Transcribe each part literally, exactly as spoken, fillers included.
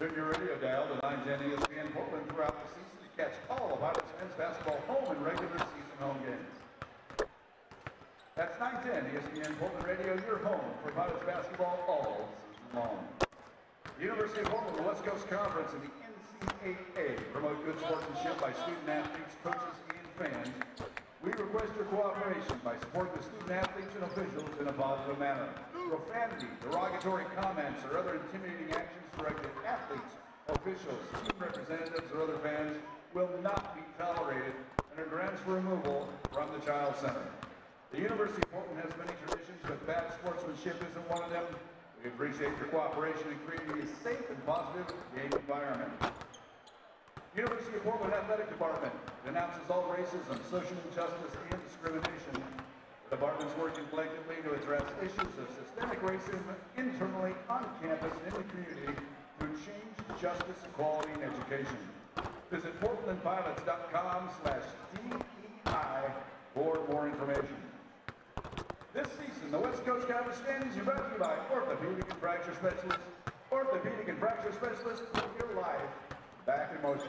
Turn your radio dial to nine ten E S P N Portland throughout the season to catch all of Violet's men's basketball home and regular season home games. That's nine ten E S P N Portland Radio, your home for Violet's basketball all season long. The University of Portland, the West Coast Conference, and the N C double A promote good sportsmanship by student athletes, coaches, and fans. We request your cooperation by supporting the student athletes and officials in a positive manner. Profanity, derogatory comments, or other intimidating actions directed at athletes, officials, team representatives, or other fans will not be tolerated and are grounds for removal from the Child Center. The University of Portland has many traditions, but bad sportsmanship isn't one of them. We appreciate your cooperation in creating a safe and positive game environment. University of Portland Athletic Department denounces all racism, social injustice, and discrimination. The department's working collectively to address issues of systemic racism internally, on campus, and in the community through change, justice, equality, and education. Visit portland pilots dot com slash D E I for more information. This season, the West Coast Conference standings are brought to you by Orthopedic and Fracture Specialists. Orthopedic and Fracture Specialists, put your life back in motion.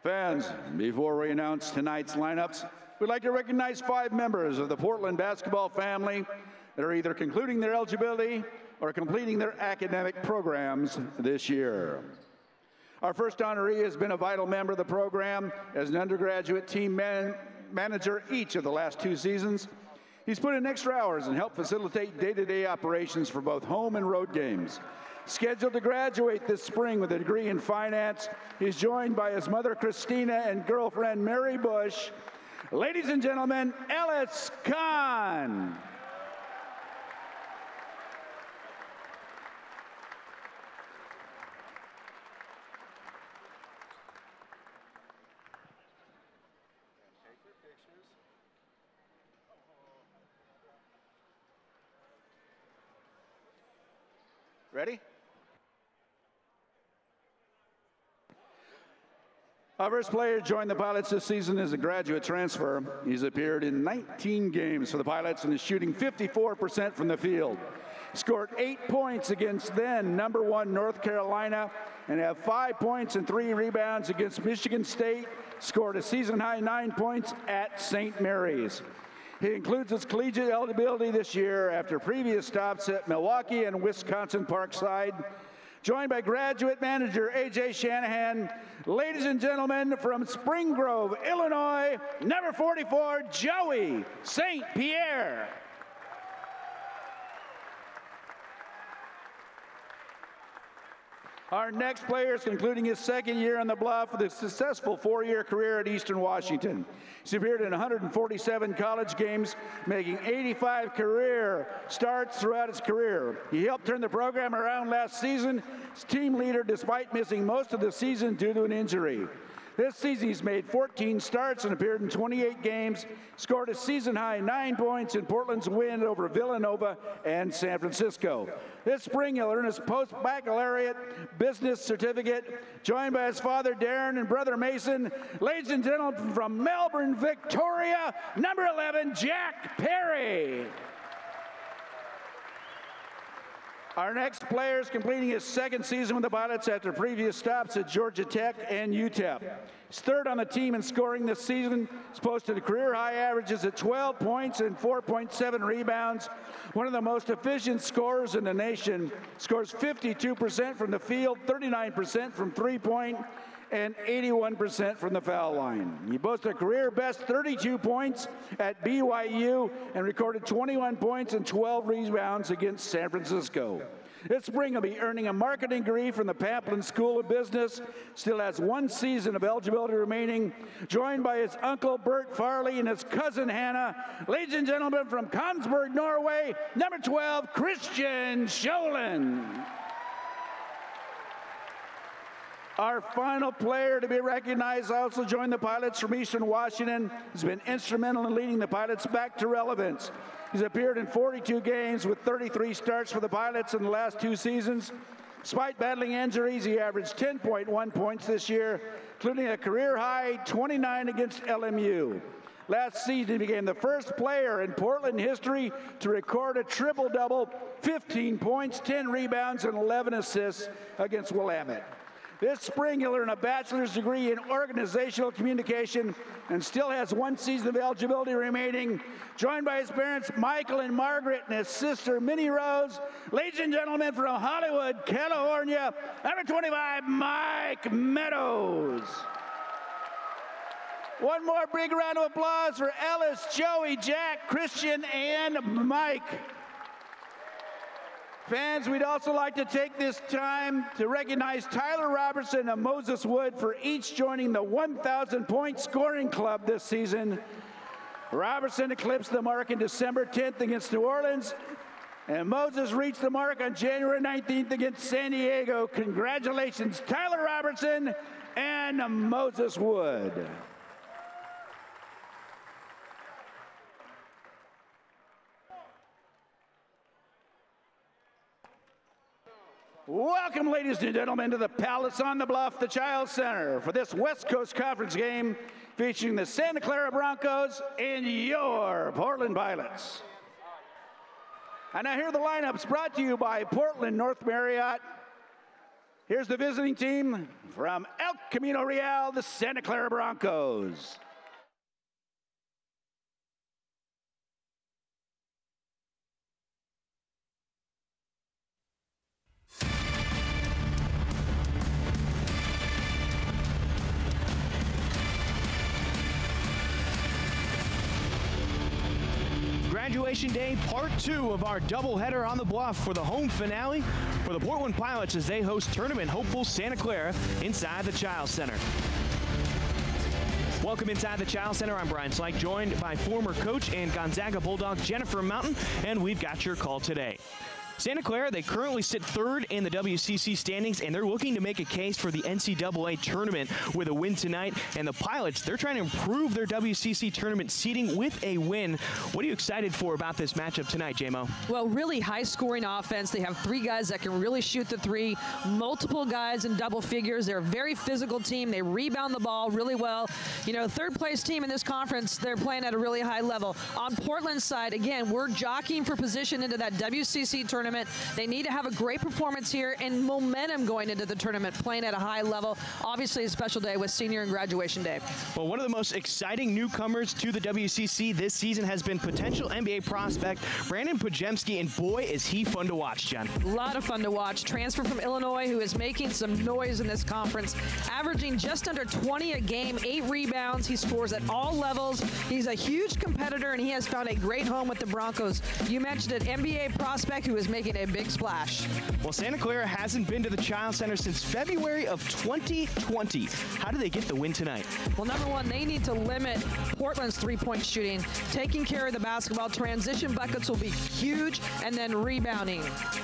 Fans, before we announce tonight's lineups, we'd like to recognize five members of the Portland basketball family that are either concluding their eligibility or completing their academic programs this year. Our first honoree has been a vital member of the program as an undergraduate team man manager each of the last two seasons. He's put in extra hours and helped facilitate day-to-day operations for both home and road games. Scheduled to graduate this spring with a degree in finance, he's joined by his mother, Christina, and girlfriend, Mary Bush. Ladies and gentlemen, Ellis Kahn. Ready? Our first player joined the Pilots this season as a graduate transfer. He's appeared in nineteen games for the Pilots and is shooting fifty-four percent from the field. Scored eight points against then number one North Carolina and have five points and three rebounds against Michigan State. Scored a season-high nine points at Saint Mary's. He includes his collegiate eligibility this year after previous stops at Milwaukee and Wisconsin Parkside. Joined by graduate manager A J Shanahan. Ladies and gentlemen, from Spring Grove, Illinois, number forty-four, Joey Saint Pierre. Our next player is concluding his second year on the Bluff with a successful four-year career at Eastern Washington. He's appeared in one hundred forty-seven college games, making eighty-five career starts throughout his career. He helped turn the program around last season as team leader despite missing most of the season due to an injury. This season, he's made fourteen starts and appeared in twenty-eight games, scored a season-high nine points in Portland's win over Villanova and San Francisco. This spring, he'll earn his post-baccalaureate business certificate, joined by his father, Darren, and brother, Mason. Ladies and gentlemen, from Melbourne, Victoria, number eleven, Jack Perry. Our next player is completing his second season with the Pilots after previous stops at Georgia Tech and U T E P. He's third on the team in scoring this season. He's posted career high averages at twelve points and four point seven rebounds. One of the most efficient scorers in the nation. Scores fifty-two percent from the field, thirty-nine percent from three-point, and eighty-one percent from the foul line. He boasted a career best thirty-two points at B Y U and recorded twenty-one points and twelve rebounds against San Francisco. This spring, he'll be earning a marketing degree from the Pamplin School of Business. Still has one season of eligibility remaining. Joined by his uncle, Bert Farley, and his cousin, Hannah. Ladies and gentlemen, from Kongsberg, Norway, number twelve, Christian Scholin. Our final player to be recognized also joined the Pilots from Eastern Washington. He's been instrumental in leading the Pilots back to relevance. He's appeared in forty-two games with thirty-three starts for the Pilots in the last two seasons. Despite battling injuries, he averaged ten point one points this year, including a career-high twenty-nine against L M U. Last season, he became the first player in Portland history to record a triple-double, fifteen points, ten rebounds, and eleven assists against Willamette. This spring, he'll earn a bachelor's degree in organizational communication and still has one season of eligibility remaining. Joined by his parents, Michael and Margaret, and his sister, Minnie Rose. Ladies and gentlemen, from Hollywood, California, number twenty-five, Mike Meadows. One more big round of applause for Ellis, Joey, Jack, Christian, and Mike. Fans, we'd also like to take this time to recognize Tyler Robertson and Moses Wood for each joining the one thousand point scoring club this season. Robertson eclipsed the mark in December tenth against New Orleans, and Moses reached the mark on January nineteenth against San Diego. Congratulations, Tyler Robertson and Moses Wood. Welcome, ladies and gentlemen, to the Palace on the Bluff, the Child Center, for this West Coast Conference game featuring the Santa Clara Broncos and your Portland Pilots. And now here are the lineups brought to you by Portland North Marriott Here's the visiting team from El Camino Real, the Santa Clara Broncos. Graduation Day, part two of our doubleheader on the Bluff for the home finale for the Portland Pilots as they host tournament hopeful Santa Clara inside the Chiles Center. Welcome inside the Chiles Center. I'm Brian Slike, joined by former coach and Gonzaga Bulldog Jennifer Mountain, and we've got your call today. Santa Clara, they currently sit third in the W C C standings, and they're looking to make a case for the N C double A tournament with a win tonight. And the Pilots, they're trying to improve their W C C tournament seeding with a win. What are you excited for about this matchup tonight, J-Mo? Well, really high-scoring offense. They have three guys that can really shoot the three, multiple guys in double figures. They're a very physical team. They rebound the ball really well. You know, third-place team in this conference, they're playing at a really high level. On Portland's side, again, we're jockeying for position into that W C C tournament. They need to have a great performance here and momentum going into the tournament, playing at a high level. Obviously, a special day with senior and graduation day. Well, one of the most exciting newcomers to the W C C this season has been potential N B A prospect Brandon Podziemski, and boy, is he fun to watch, Jen. A lot of fun to watch. Transfer from Illinois, who is making some noise in this conference, averaging just under twenty a game, eight rebounds. He scores at all levels. He's a huge competitor, and he has found a great home with the Broncos. You mentioned an N B A prospect who is making a big splash. Well, Santa Clara hasn't been to the Chiles Center since February of twenty twenty. How do they get the win tonight? Well, number one, they need to limit Portland's three-point shooting. Taking care of the basketball, transition buckets will be huge, and then rebounding.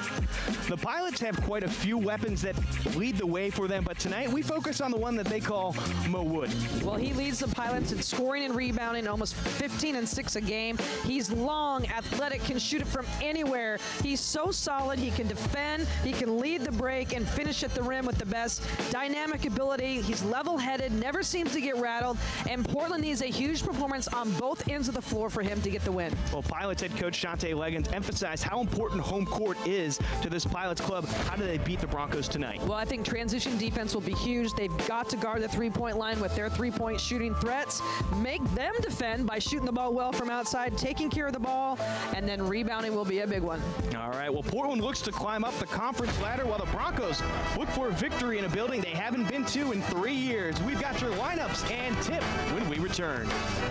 The Pilots have quite a few weapons that lead the way for them, but tonight we focus on the one that they call Mo Wood. Well, he leads the Pilots in scoring and rebounding, almost fifteen and six a game. He's long, athletic, can shoot it from anywhere. He's so solid, he can defend, he can lead the break and finish at the rim with the best dynamic ability. He's level-headed, never seems to get rattled, and Portland needs a huge performance on both ends of the floor for him to get the win. Well, Pilots head coach Shante Leggins emphasized how important home court is to this Pilots club. How do they beat the Broncos tonight? Well, I think transition defense will be huge. They've got to guard the three-point line with their three-point shooting threats. Make them defend by shooting the ball well from outside, taking care of the ball, and then rebounding will be a big one. All right, well, Portland looks to climb up the conference ladder while the Broncos look for a victory in a building they haven't been to in three years. We've got your lineups and tip when we return.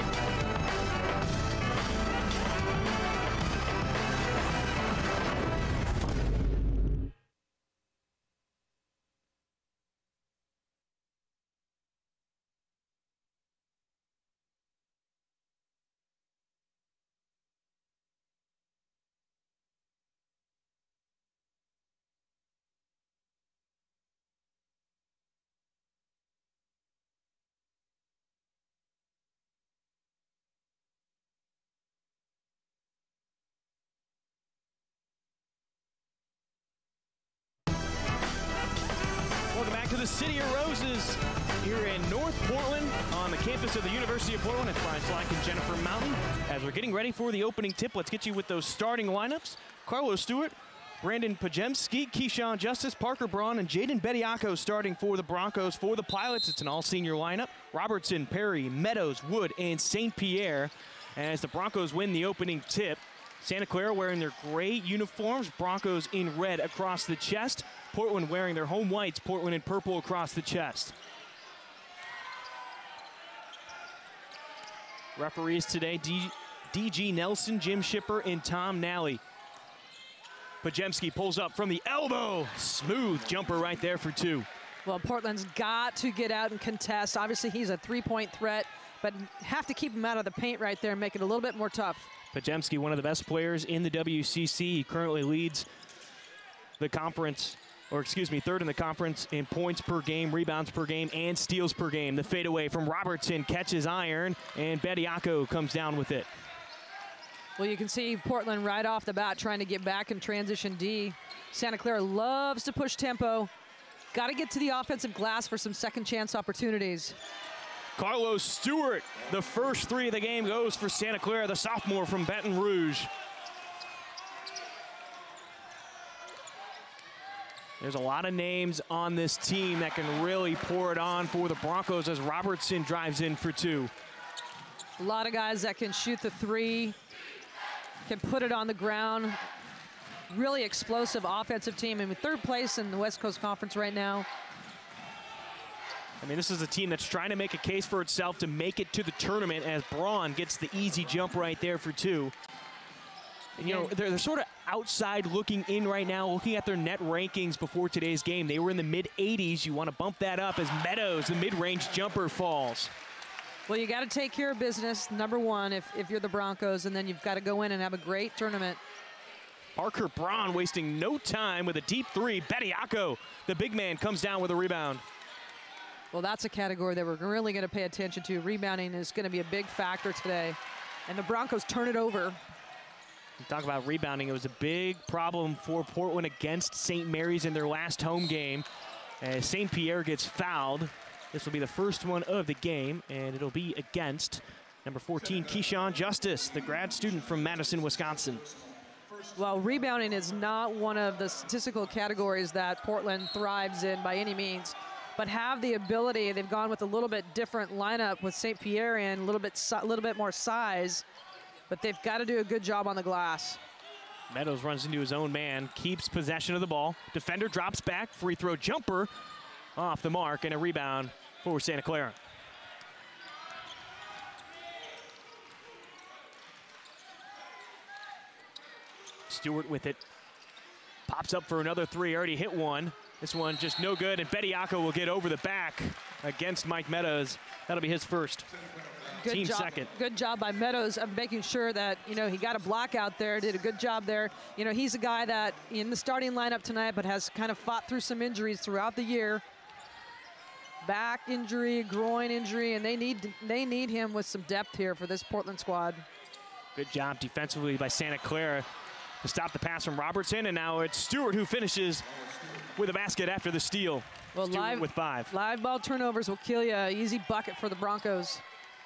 Welcome back to the City of Roses here in North Portland on the campus of the University of Portland. It's Brian Slike and Jennifer Mountain. As we're getting ready for the opening tip, let's get you with those starting lineups. Carlos Stewart, Brandon Podziemski, Keyshawn Justice, Parker Braun, and Jaden Bediako starting for the Broncos. For the Pilots, it's an all-senior lineup. Robertson, Perry, Meadows, Wood, and Saint Pierre. As the Broncos win the opening tip, Santa Clara wearing their gray uniforms, Broncos in red across the chest. Portland wearing their home whites, Portland in purple across the chest. Referees today, D G Nelson, Jim Shipper, and Tom Nally. Podziemski pulls up from the elbow. Smooth jumper right there for two. Well, Portland's got to get out and contest. Obviously, he's a three-point threat, but have to keep him out of the paint right there and make it a little bit more tough. Podziemski, one of the best players in the W C C. He currently leads the conference, or excuse me, third in the conference in points per game, rebounds per game, and steals per game. The fadeaway from Robertson catches iron, and Bediako comes down with it. Well, you can see Portland right off the bat trying to get back in transition D. Santa Clara loves to push tempo. Got to get to the offensive glass for some second chance opportunities. Carlos Stewart, the first three of the game goes for Santa Clara, the sophomore from Baton Rouge. There's a lot of names on this team that can really pour it on for the Broncos as Robertson drives in for two. A lot of guys that can shoot the three, can put it on the ground. Really explosive offensive team. I mean, third place in the West Coast Conference right now. I mean, this is a team that's trying to make a case for itself to make it to the tournament as Braun gets the easy jump right there for two. And, you know, they're, they're sort of outside looking in right now, looking at their net rankings before today's game. They were in the mid eighties. You want to bump that up as Meadows, the mid-range jumper, falls. Well, you got to take care of business, number one, if, if you're the Broncos, and then you've got to go in and have a great tournament. Parker Braun wasting no time with a deep three. Bediako, the big man, comes down with a rebound. Well, that's a category that we're really going to pay attention to. Rebounding is going to be a big factor today. And the Broncos turn it over. Talk about rebounding. It was a big problem for Portland against Saint Mary's in their last home game. As Saint Pierre gets fouled. This will be the first one of the game, and it'll be against number fourteen, Keyshawn Justice, the grad student from Madison, Wisconsin. Well, rebounding is not one of the statistical categories that Portland thrives in by any means, but have the ability. They've gone with a little bit different lineup with Saint Pierre and a little bit, a little bit more size, but they've got to do a good job on the glass. Meadows runs into his own man, keeps possession of the ball. Defender drops back, free throw jumper off the mark, and a rebound for Santa Clara. Stewart with it. Pops up for another three, already hit one. This one just no good, and Bediako will get over the back against Mike Meadows. That'll be his first. Good Team job, second. Good job by Meadows of making sure that, you know, he got a block out there, did a good job there. You know, he's a guy that in the starting lineup tonight, but has kind of fought through some injuries throughout the year. Back injury, groin injury, and they need they need him with some depth here for this Portland squad. Good job defensively by Santa Clara to stop the pass from Robertson, and now it's Stewart who finishes with a basket after the steal. Well, Stewart live, with five. Live ball turnovers will kill you. Easy bucket for the Broncos.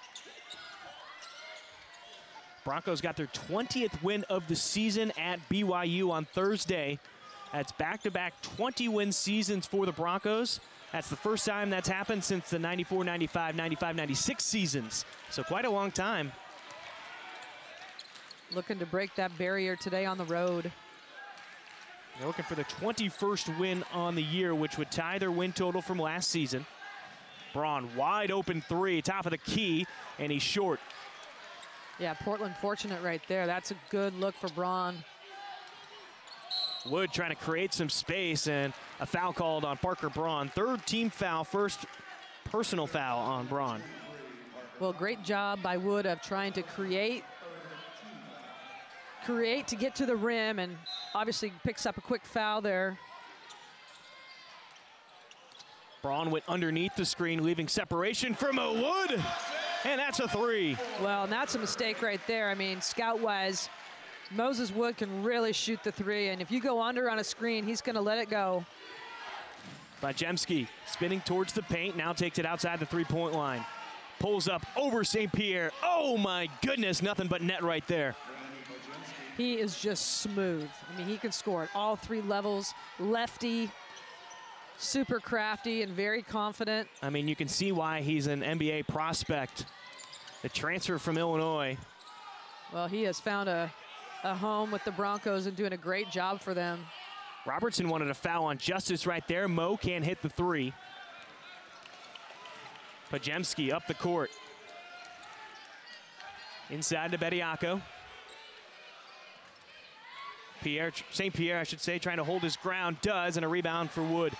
Broncos got their twentieth win of the season at B Y U on Thursday. That's back-to-back twenty-win seasons for the Broncos. That's the first time that's happened since the ninety-four ninety-five, ninety-five ninety-six seasons. So quite a long time. Looking to break that barrier today on the road. They're looking for the twenty-first win on the year, which would tie their win total from last season. Braun, wide open three, top of the key, and he's short. Yeah, Portland fortunate right there. That's a good look for Braun. Wood trying to create some space, and a foul called on Parker Braun. Third team foul, first personal foul on Braun. Well, great job by Wood of trying to create, create to get to the rim, and obviously picks up a quick foul there. Braun went underneath the screen, leaving separation from a Wood, and that's a three. Well, and that's a mistake right there. I mean, scout-wise, Moses Wood can really shoot the three, and if you go under on a screen, he's going to let it go. Bajemski spinning towards the paint, now takes it outside the three-point line. Pulls up over Saint Pierre. Oh my goodness, nothing but net right there. He is just smooth. I mean, he can score at all three levels. Lefty, super crafty and very confident. I mean, you can see why he's an N B A prospect. The transfer from Illinois. Well, he has found a a home with the Broncos and doing a great job for them. Robertson wanted a foul on Justice right there. Mo can't hit the three. Bajemski up the court. Inside to Bediako. Pierre, Saint Pierre, I should say, trying to hold his ground, does, and a rebound for Wood.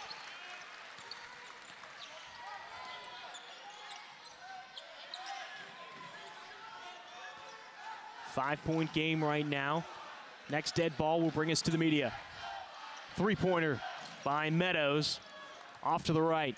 Five-point game right now. Next dead ball will bring us to the media. Three-pointer by Meadows. Off to the right.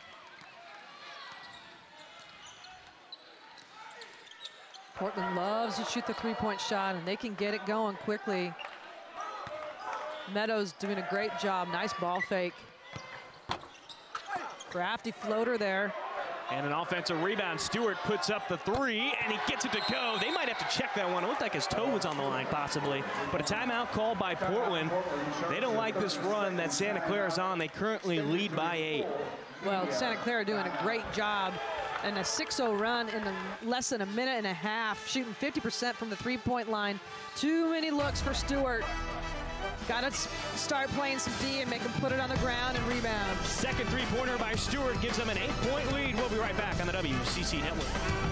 Portland loves to shoot the three-point shot, and they can get it going quickly. Meadows doing a great job. Nice ball fake. Crafty floater there. And an offensive rebound. Stewart puts up the three, and he gets it to go. They might have to check that one. It looked like his toe was on the line, possibly. But a timeout called by Portland. They don't like this run that Santa Clara's on. They currently lead by eight. Well, Santa Clara doing a great job. And a six oh run in the less than a minute and a half, shooting fifty percent from the three-point line. Too many looks for Stewart. Got to start playing some D and make him put it on the ground and rebound. Second three-pointer by Stewart gives them an eight-point lead. We'll be right back on the W C C Network.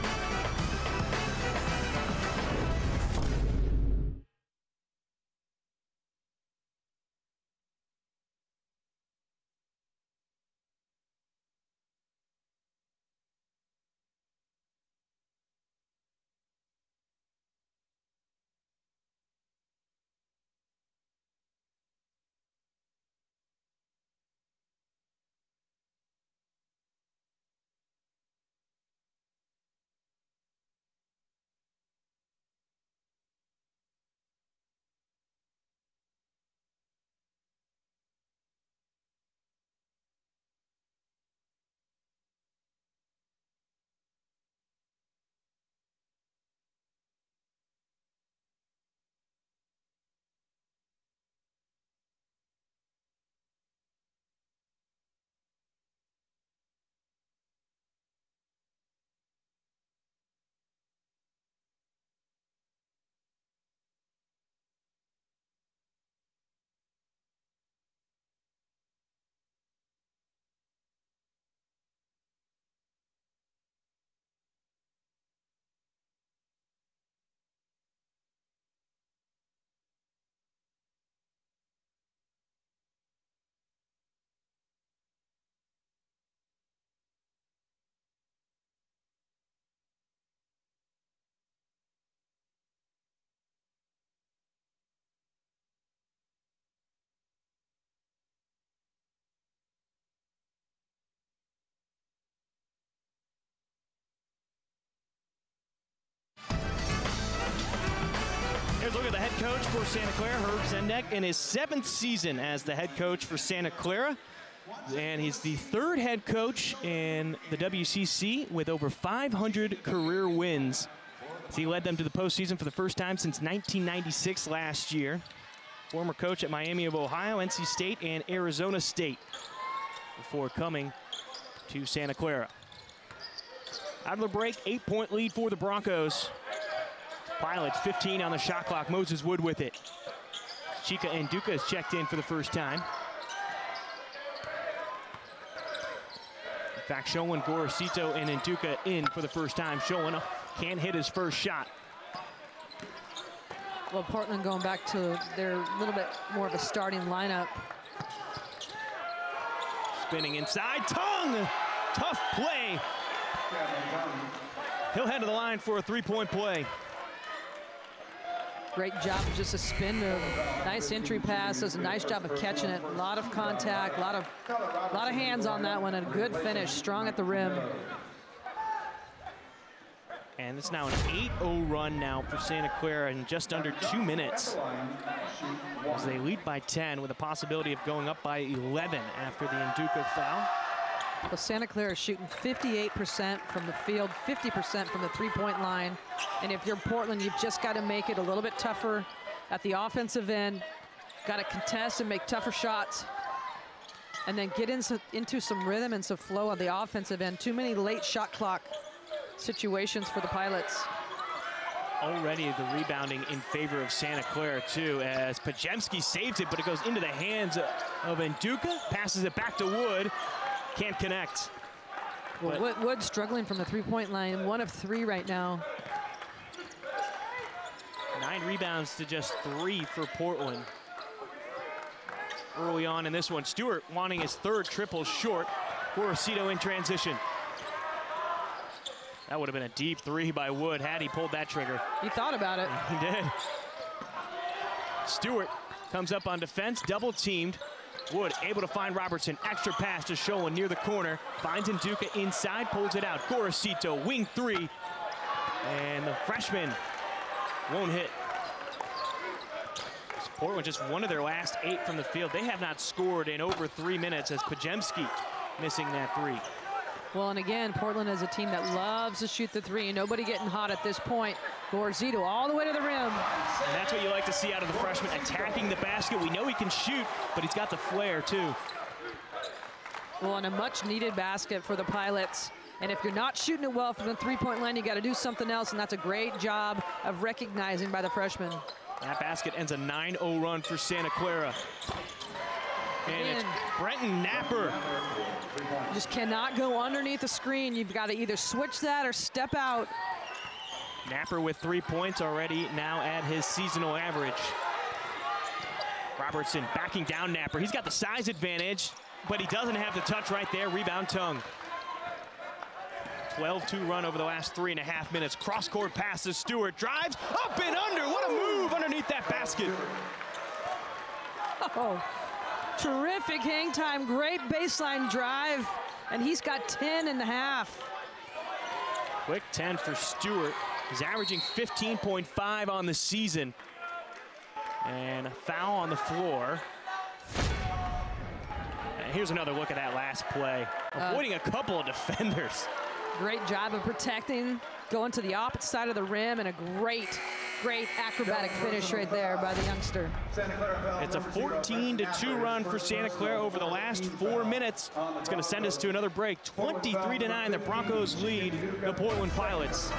Here's a look at the head coach for Santa Clara, Herb Sendek, in his seventh season as the head coach for Santa Clara. And he's the third head coach in the W C C with over five hundred career wins. He led them to the postseason for the first time since nineteen ninety-six last year. Former coach at Miami of Ohio, N C State, and Arizona State before coming to Santa Clara. Out of the break, eight-point lead for the Broncos. Pilots fifteen on the shot clock. Moses Wood with it. Chika Nduka has checked in for the first time. In fact, Showan, Gorosito, and Nduka in for the first time. Showan can't hit his first shot. Well, Portland going back to their little bit more of a starting lineup. Spinning inside, Tongue! Tough play. He'll head to the line for a three-point play. Great job, just a spin move. Nice entry pass, does a nice job of catching it. A lot of contact, a lot of, a lot of hands on that one, and a good finish, strong at the rim. And it's now an eight oh run now for Santa Clara in just under two minutes. As they lead by ten with a possibility of going up by eleven after the Nduka foul. Well, Santa Clara is shooting fifty-eight percent from the field, fifty percent from the three-point line. And if you're Portland, you've just got to make it a little bit tougher at the offensive end. Got to contest and make tougher shots. And then get into, into some rhythm and some flow on the offensive end. Too many late shot clock situations for the Pilots. Already the rebounding in favor of Santa Clara, too, as Pajemski saves it, but it goes into the hands of Nduka, passes it back to Wood. Can't connect. Well, Wood, Wood struggling from the three-point line, one of three right now. Nine rebounds to just three for Portland. Early on in this one, Stewart wanting his third triple short. Gorosito in transition. That would have been a deep three by Wood had he pulled that trigger. He thought about it. He did. Stewart comes up on defense, double teamed. Wood able to find Robertson, extra pass to Showan near the corner, finds Nduka inside, pulls it out. Gorosito, wing three, and the freshman won't hit. Portland just one of their last eight from the field. They have not scored in over three minutes as Pajemski missing that three. Well, and again, Portland is a team that loves to shoot the three. Nobody getting hot at this point. Gorzito all the way to the rim. And that's what you like to see out of the freshman, attacking the basket. We know he can shoot, but he's got the flair, too. Well, and a much-needed basket for the Pilots. And if you're not shooting it well from the three-point line, you got to do something else, and that's a great job of recognizing by the freshman. That basket ends a nine oh run for Santa Clara. And it's Brenton Napper. You just cannot go underneath the screen. You've got to either switch that or step out. Napper with three points already, now at his seasonal average. Robertson backing down Napper. He's got the size advantage, but he doesn't have the touch right there. Rebound Tongue. twelve two run over the last three and a half minutes. Cross-court passes. Stewart drives up and under. What a move underneath that basket. Oh, terrific hang time. Great baseline drive. And he's got ten and a half. Quick ten for Stewart. He's averaging fifteen point five on the season. And a foul on the floor. And here's another look at that last play. Avoiding uh, a couple of defenders. Great job of protecting, going to the opposite side of the rim, and a great, great acrobatic finish right there by the youngster. It's a fourteen to two run for Santa Clara over the last four minutes. It's going to send us to another break. twenty-three to nine, the Broncos lead the Portland Pilots.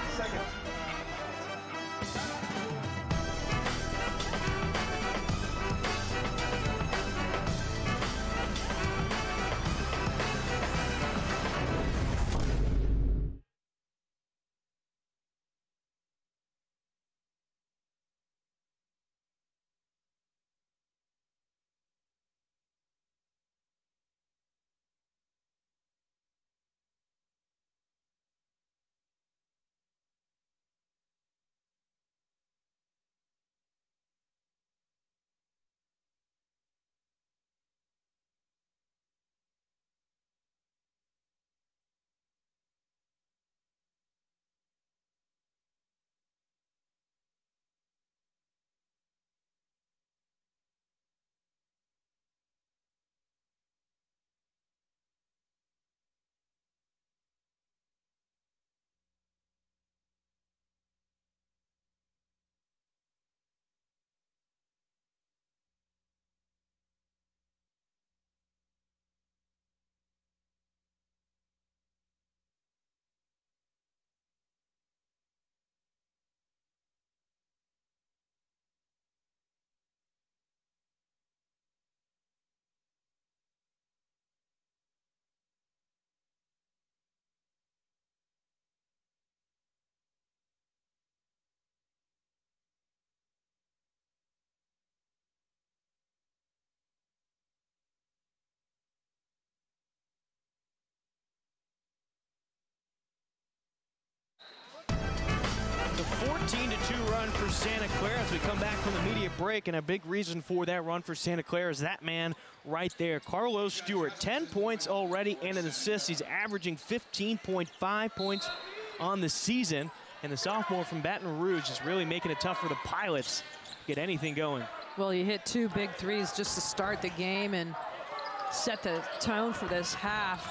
fourteen to two run for Santa Clara as we come back from the media break, and a big reason for that run for Santa Clara is that man right there, Carlos Stewart. ten points already and an assist. He's averaging fifteen point five points on the season, and the sophomore from Baton Rouge is really making it tough for the Pilots to get anything going. Well, you hit two big threes just to start the game and set the tone for this half.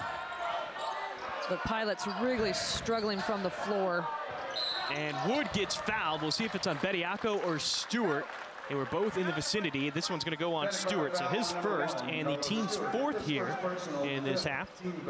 The Pilots really struggling from the floor. And Wood gets fouled. We'll see if it's on Bediako or Stewart. They were both in the vicinity. This one's going to go on Stewart, so his first and the team's fourth here in this half.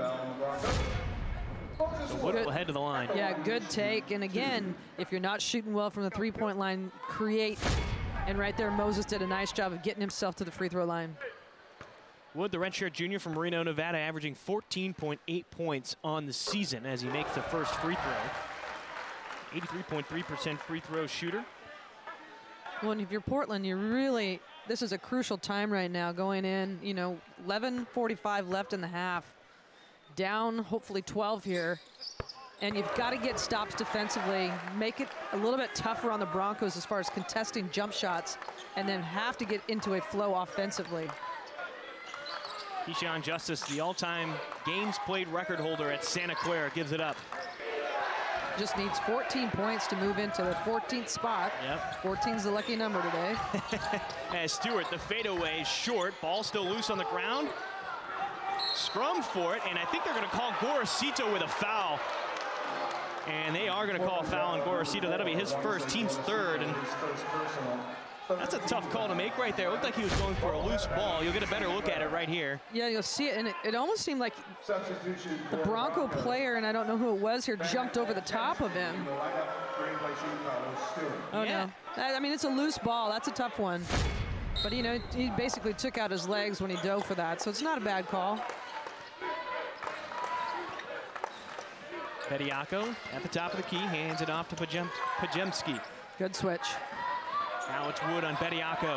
So Wood will head to the line. Yeah, good take. And again, if you're not shooting well from the three-point line, create. And right there, Moses did a nice job of getting himself to the free throw line. Wood, the redshirt junior from Reno, Nevada, averaging fourteen point eight points on the season as he makes the first free throw. eighty-three point three percent free throw shooter. Well, and if you're Portland, you really, this is a crucial time right now going in, you know, eleven forty-five left in the half. Down, hopefully twelve here. And you've got to get stops defensively, make it a little bit tougher on the Broncos as far as contesting jump shots, and then have to get into a flow offensively. Keyshawn Justice, the all-time games played record holder at Santa Clara, gives it up. Just needs fourteen points to move into the fourteenth spot. Yep. fourteen's the lucky number today. As Stewart, the fadeaway is short. Ball still loose on the ground. scrum for it, and I think they're going to call Gorosito with a foul. And they are going to call a foul on Gorosito. That'll be his first, team's third. And that's a tough call to make right there. It looked like he was going for a loose ball. You'll get a better look at it right here. Yeah, you'll see it, and it, it almost seemed like the Bronco player, and I don't know who it was here, jumped over the top of him. Oh, Yeah. no. I mean, it's a loose ball. That's a tough one. But, you know, he basically took out his legs when he dove for that, so it's not a bad call. Bediako at the top of the key, hands it off to Pojem Podziemski. Good switch. Now it's Wood on Bediako.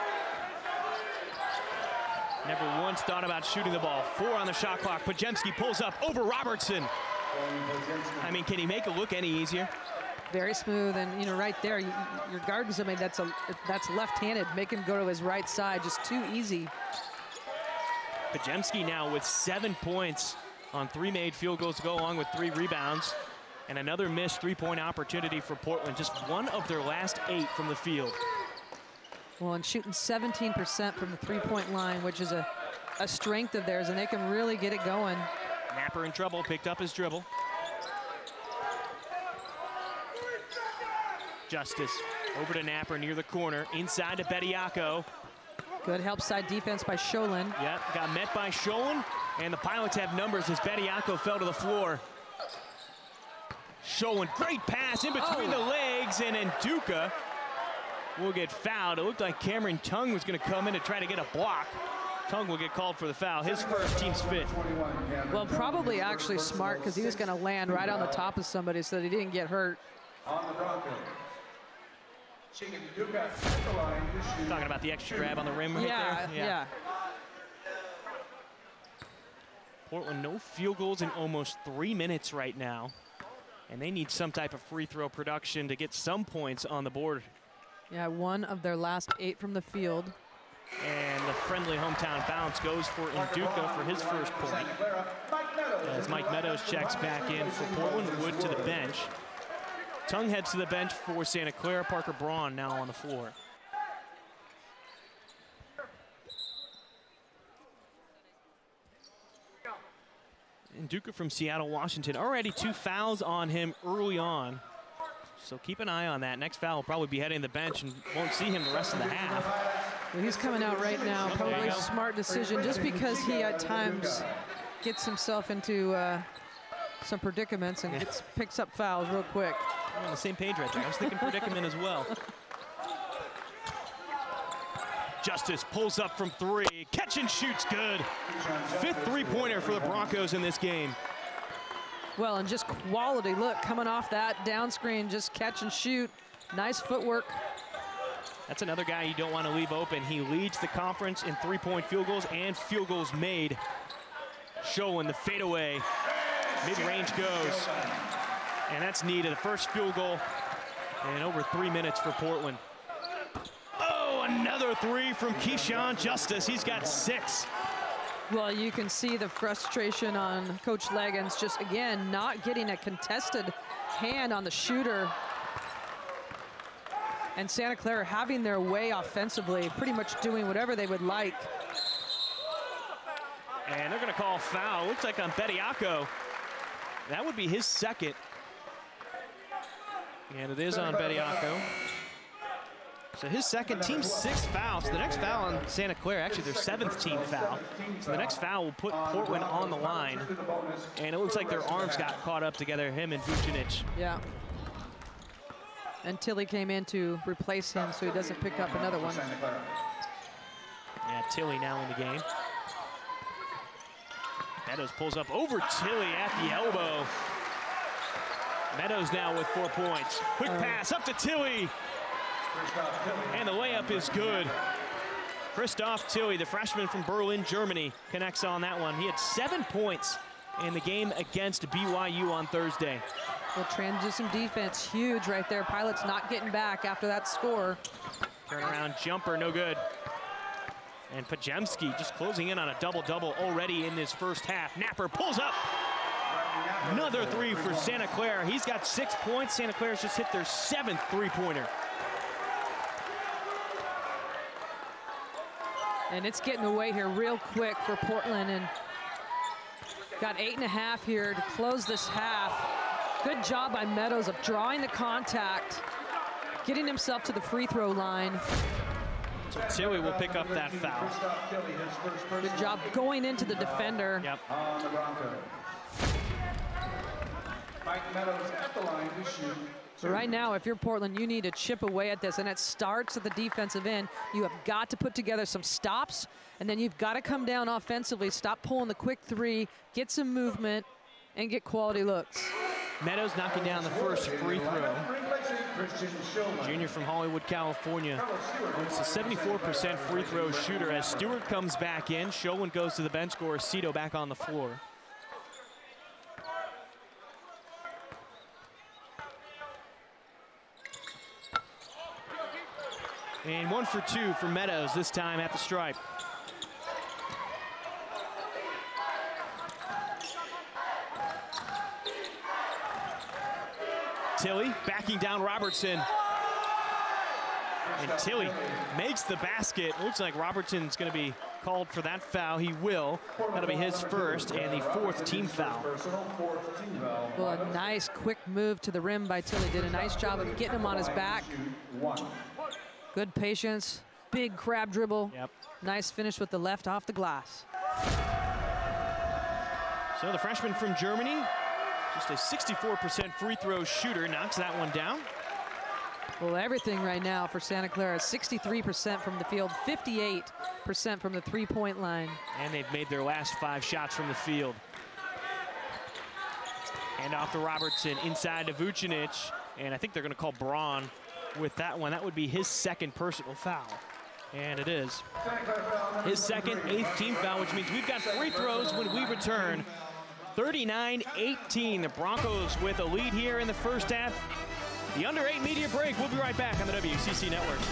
Never once thought about shooting the ball. Four on the shot clock. Podziemski pulls up over Robertson. I mean, can he make it look any easier? Very smooth, and you know, right there, you, you're guarding somebody that's a that's left-handed. Make him go to his right side, just too easy. Podziemski now with seven points on three made field goals to go along with three rebounds, and another missed three-point opportunity for Portland. Just one of their last eight from the field. Well, and shooting seventeen percent from the three-point line, which is a, a strength of theirs, and they can really get it going. Napper in trouble, picked up his dribble. Justice over to Napper near the corner, inside to Bediako. Good help side defense by Sholin. Yep, got met by Sholin, and the Pilots have numbers as Bediako fell to the floor. Sholin, great pass in between oh. the legs, and Nduka will get fouled. It looked like Cameron Tongue was going to come in to try to get a block. Tongue will get called for the foul, his first, team's fifth. Well, probably actually smart, because he was going to land right on the top of somebody so that he didn't get hurt. On the Broncos. Talking about the extra grab on the rim right Yeah, there. yeah. Portland, no field goals in almost three minutes right now. And they need some type of free throw production to get some points on the board. Yeah, one of their last eight from the field. And the friendly hometown bounce goes for Nduka for his first point. As Mike Meadows checks back in for Portland, Wood to the bench. Tongue heads to the bench for Santa Clara. Parker Braun now on the floor. Nduka from Seattle, Washington. Already two fouls on him early on. So keep an eye on that. Next foul will probably be heading to the bench and won't see him the rest of the half. Well, he's coming out right now. Probably a smart decision, just because he at times gets himself into uh, some predicaments and gets, picks up fouls real quick. We're on the same page right there. I was thinking predicament as well. Justice pulls up from three. Catch and shoots good. Fifth three-pointer for the Broncos in this game. Well, and just quality. Look, coming off that down screen, just catch and shoot. Nice footwork. That's another guy you don't want to leave open. He leads the conference in three-point field goals and field goals made. Showing the fadeaway. Mid-range goes. And that's needed. The first field goal in over three minutes for Portland. Oh, another three from Keyshawn Justice. He's got six. Well, you can see the frustration on Coach Leggins, just again not getting a contested hand on the shooter. And Santa Clara having their way offensively, pretty much doing whatever they would like. And they're going to call a foul. Looks like on Bediako. That would be his second. And it is on Bediako. So his second, team sixth foul. So the next foul on Santa Clara, actually their seventh team foul. So the next foul will put Portland on the line. And it looks like their arms got caught up together, him and Vucinic. Yeah. And Tilly came in to replace him so he doesn't pick up another one. Yeah, Tilly now in the game. Meadows pulls up over Tilly at the elbow. Meadows now with four points. Quick pass up to Tilly. And the layup is good. Christoph Tilly, the freshman from Berlin, Germany, connects on that one. He had seven points in the game against B Y U on Thursday. Well, transition defense, huge right there. Pilots not getting back after that score. Turnaround jumper, no good. And Podziemski just closing in on a double-double already in this first half. Napper pulls up. Another three for Santa Clara. He's got six points. Santa Clara's just hit their seventh three-pointer. And it's getting away here real quick for Portland. And Got eight and a half here to close this half. Good job by Meadows of drawing the contact, getting himself to the free throw line. So Tilly will pick up that foul. Good job going into the defender. Yep. On the Broncos. Mike Meadows at the line to shoot. So right now, if you're Portland, you need to chip away at this, and it starts at the defensive end. You have got to put together some stops, and then you've got to come down offensively, stop pulling the quick three, get some movement, and get quality looks. Meadows knocking down the first free throw. Junior from Hollywood, California. It's a seventy-four percent free throw shooter as Stewart comes back in. Sherwin goes to the bench, Gorosito back on the floor. And one for two for Meadows, this time at the stripe. Tilly backing down Robertson. And Tilly makes the basket. Looks like Robertson's going to be called for that foul. He will. That'll be his first and the fourth team foul. Well, a nice quick move to the rim by Tilly. Did a nice job of getting him on his back. Good patience, big crab dribble. Yep. Nice finish with the left off the glass. So the freshman from Germany, just a sixty-four percent free throw shooter, knocks that one down. Well, everything right now for Santa Clara, sixty-three percent from the field, fifty-eight percent from the three-point line. And they've made their last five shots from the field. And off to Robertson, inside to Vucinic, and I think they're going to call Braun with that one. That would be his second personal foul. And it is his second, eighth team foul, which means we've got free throws when we return. thirty-nine eighteen, the Broncos with a lead here in the first half. The under eight media break. We'll be right back on the W C C Network.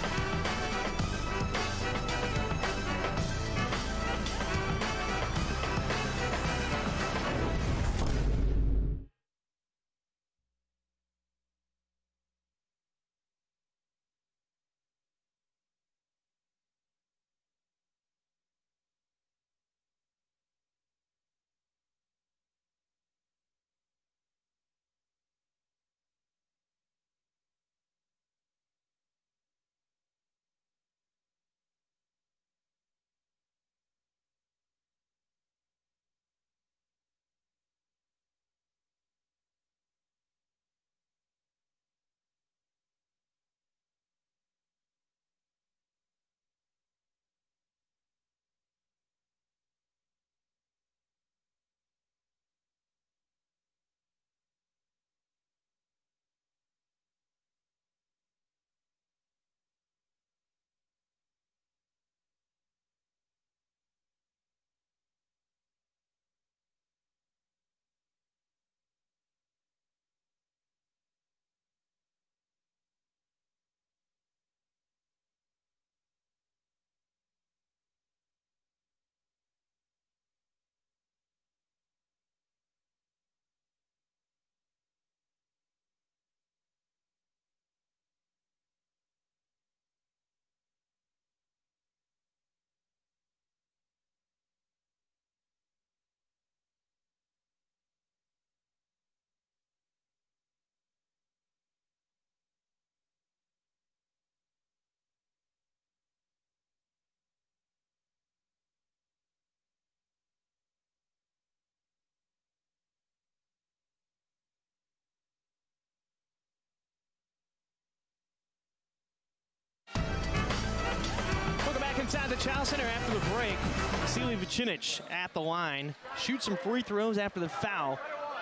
Inside the Chow Center after the break, Vasily Vucinic at the line. Shoots some free throws after the foul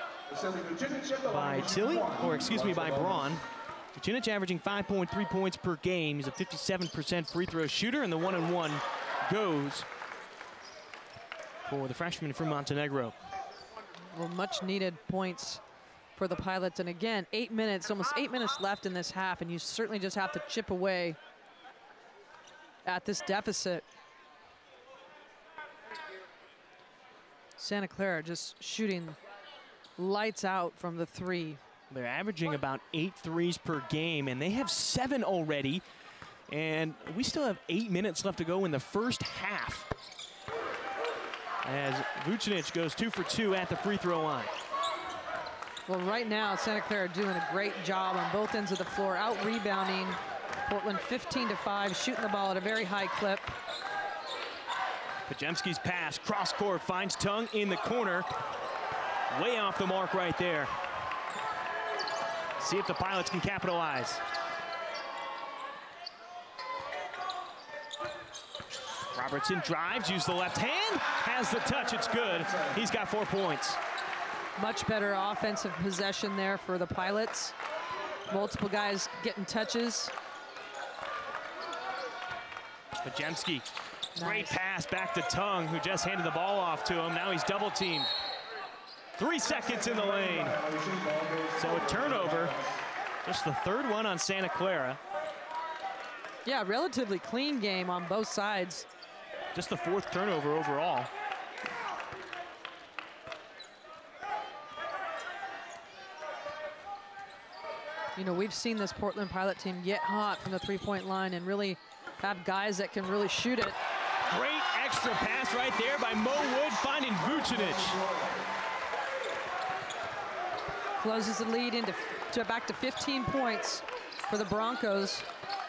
by Tilly, or excuse me, by Braun. Vucinic averaging five point three points per game. He's a fifty-seven percent free throw shooter, and the one and one goes for the freshman from Montenegro. Well, much needed points for the Pilots. And again, eight minutes, almost eight minutes left in this half, and you certainly just have to chip away at this deficit. Santa Clara just shooting lights out from the three. They're averaging about eight threes per game, and they have seven already. And we still have eight minutes left to go in the first half. as Vucinic goes two for two at the free throw line. Well, right now, Santa Clara doing a great job on both ends of the floor, out rebounding Portland fifteen to five, shooting the ball at a very high clip. Podziemski's pass, cross court, finds Tongue in the corner. Way off the mark right there. See if the Pilots can capitalize. Robertson drives, use the left hand, has the touch, it's good. He's got four points. Much better offensive possession there for the Pilots. Multiple guys getting touches. Podziemski, Nice. Great pass back to Tongue, who just handed the ball off to him. Now he's double teamed. Three seconds in the lane. So a turnover, just the third one on Santa Clara. Yeah, relatively clean game on both sides. Just the fourth turnover overall. You know, we've seen this Portland Pilot team get hot from the three-point line and really have guys that can really shoot it. Great extra pass right there by Mo Wood, finding Vucinic. Closes the lead into to back to fifteen points for the Broncos.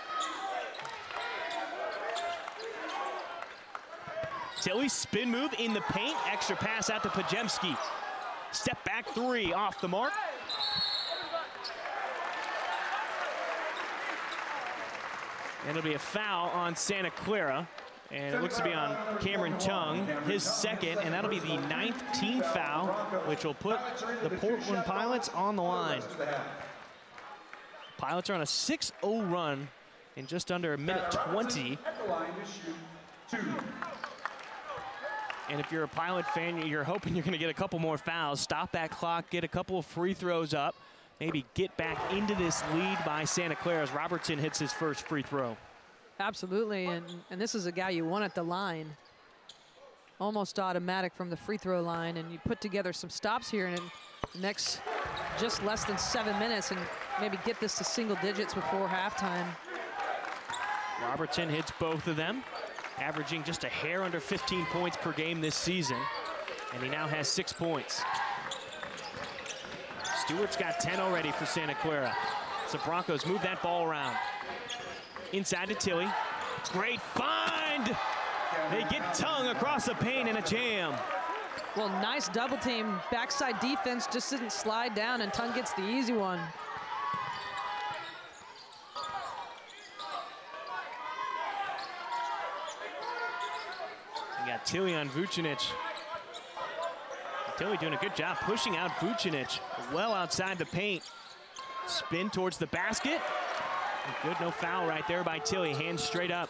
Tilly spin move in the paint, extra pass out to Podziemski. Step back three off the mark. And it'll be a foul on Santa Clara. And it looks to be on Cameron Tongue, his second, and that'll be the ninth team foul, which will put the Portland Pilots on the line. Pilots are on a six oh run in just under a minute twenty. And if you're a Pilot fan, you're hoping you're gonna get a couple more fouls, stop that clock, get a couple of free throws up, maybe get back into this lead by Santa Clara as Robertson hits his first free throw. Absolutely, and, and this is a guy you want at the line. Almost automatic from the free throw line, and you put together some stops here in the next just less than seven minutes and maybe get this to single digits before halftime. Robertson hits both of them, averaging just a hair under fifteen points per game this season, and he now has six points. Stewart's got ten already for Santa Clara. So Broncos move that ball around. Inside to Tilly. Great find! They get Tongue across the paint in a jam. Well, nice double team. Backside defense just didn't slide down, and Tongue gets the easy one. You got Tilly on Vucinic. Tilly doing a good job pushing out Vucinic well outside the paint. Spin towards the basket. Good, no foul right there by Tilly. Hands straight up.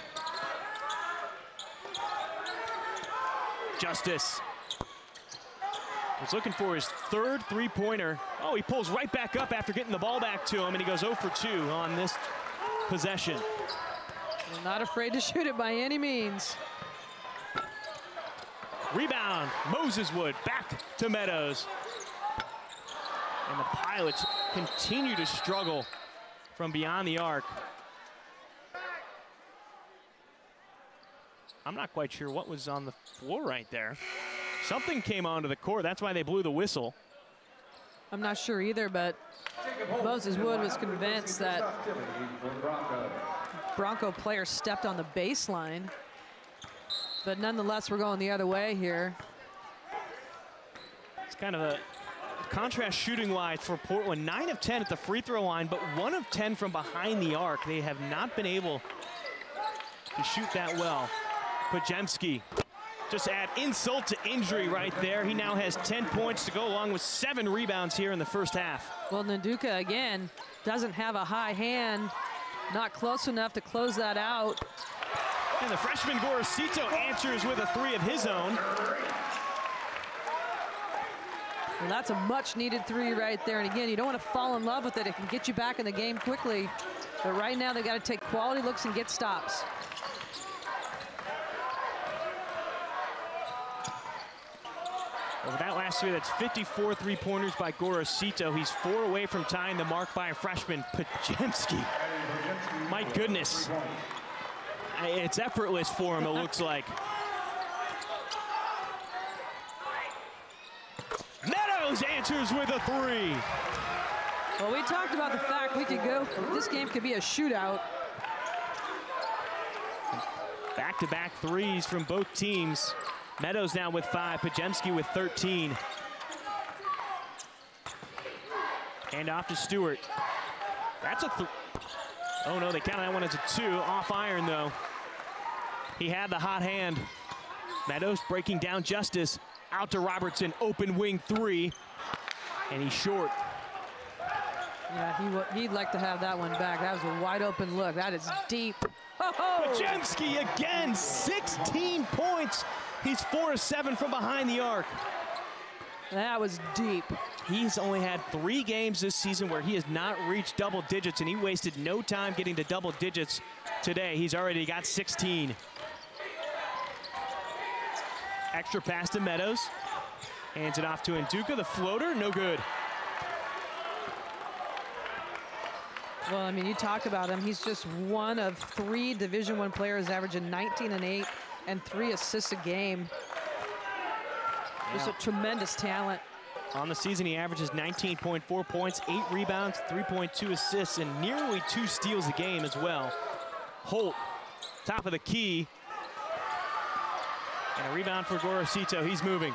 Justice was looking for his third three-pointer. Oh, he pulls right back up after getting the ball back to him, and he goes oh for two on this possession. Well, not afraid to shoot it by any means. Rebound, Moses Wood back to Meadows. And the Pilots continue to struggle from beyond the arc. I'm not quite sure what was on the floor right there. Something came onto the court, that's why they blew the whistle. I'm not sure either, but Moses Wood was convinced that Bronco player stepped on the baseline. But nonetheless, we're going the other way here. It's kind of a contrast shooting-wise for Portland. nine of ten at the free throw line, but one of ten from behind the arc. They have not been able to shoot that well. Podziemski just add insult to injury right there. He now has ten points to go along with seven rebounds here in the first half. Well, Nduka, again, doesn't have a high hand, not close enough to close that out. And the freshman Gorosito answers with a three of his own. Well, that's a much-needed three right there. And again, you don't want to fall in love with it. It can get you back in the game quickly. But right now, they got to take quality looks and get stops. Over that last three, that's fifty-four three-pointers by Gorosito. He's four away from tying the mark by a freshman, Podziemski. My goodness. It's effortless for him, it looks like. answers with a three. Well, we talked about the fact we could go, this game could be a shootout. Back-to-back threes from both teams. Meadows now with five, Podziemski with thirteen. And off to Stewart. That's a th oh no, they count that one as a two. Off iron though. He had the hot hand. Meadows breaking down Justice. Out to Robertson, open wing three. And he's short. Yeah, he he'd like to have that one back. That was a wide open look. That is deep. Oh! Podziemski again, sixteen points. He's four of seven from behind the arc. That was deep. He's only had three games this season where he has not reached double digits, and he wasted no time getting to double digits today. He's already got sixteen. Extra pass to Meadows. Hands it off to Nduka. The floater, no good. Well, I mean, you talk about him. He's just one of three Division One players averaging nineteen and eight and three assists a game. Just Yeah. a tremendous talent. On the season, he averages nineteen point four points, eight rebounds, three point two assists, and nearly two steals a game as well. Holt, top of the key. And a rebound for Gorosito. He's moving.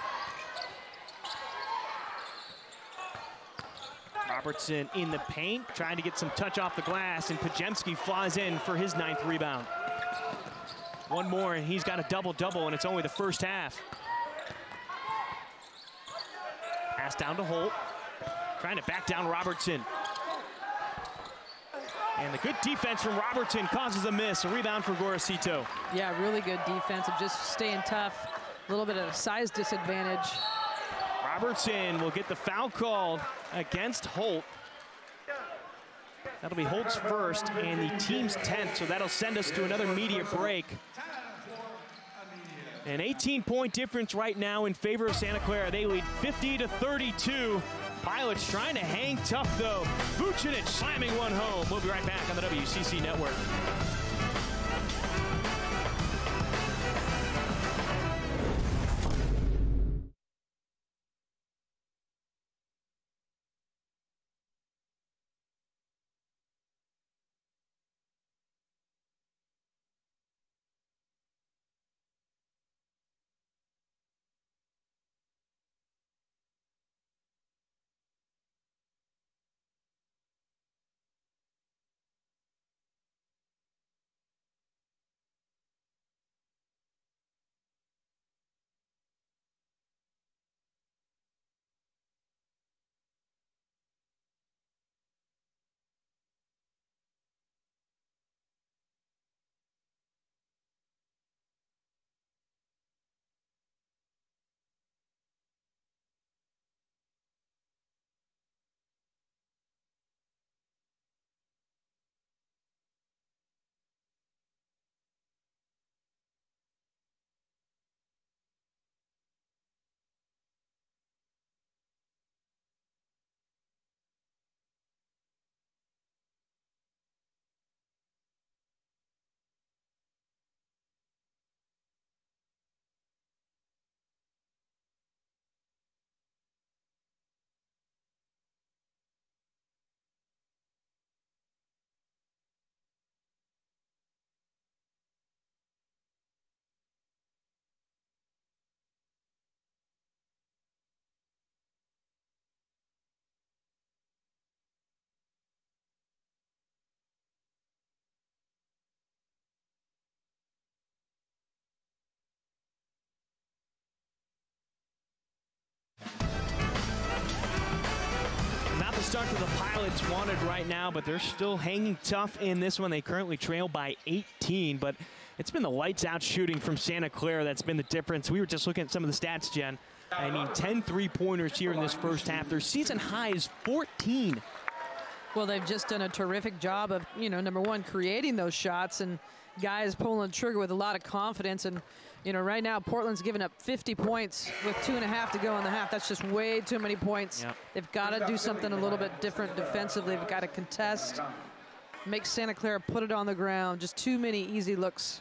Robertson in the paint, trying to get some touch off the glass, and Podziemski flies in for his ninth rebound. One more, and he's got a double-double, and it's only the first half. Pass down to Holt, trying to back down Robertson. And the good defense from Robertson causes a miss, a rebound for Gorosito. Yeah, really good defense of just staying tough. A little bit of a size disadvantage. Robertson will get the foul called against Holt. That'll be Holt's first and the team's tenth, so that'll send us to another media break. An eighteen point difference right now in favor of Santa Clara. They lead fifty to thirty-two. Pilots trying to hang tough though. Vucinic slamming one home. We'll be right back on the W C C Network. Start to the Pilots wanted right now, but they're still hanging tough in this one. They currently trail by eighteen, but it's been the lights out shooting from Santa Clara that's been the difference. We were just looking at some of the stats, Jen. I mean, ten three-pointers here in this first half. Their season high is fourteen. Well, they've just done a terrific job of, you know, number one, creating those shots and guys pulling the trigger with a lot of confidence. And, you know, right now, Portland's given up fifty points with two and a half to go in the half. That's just way too many points. Yep. They've got to do something a little bit different defensively. They've got to contest, make Santa Clara put it on the ground. Just too many easy looks.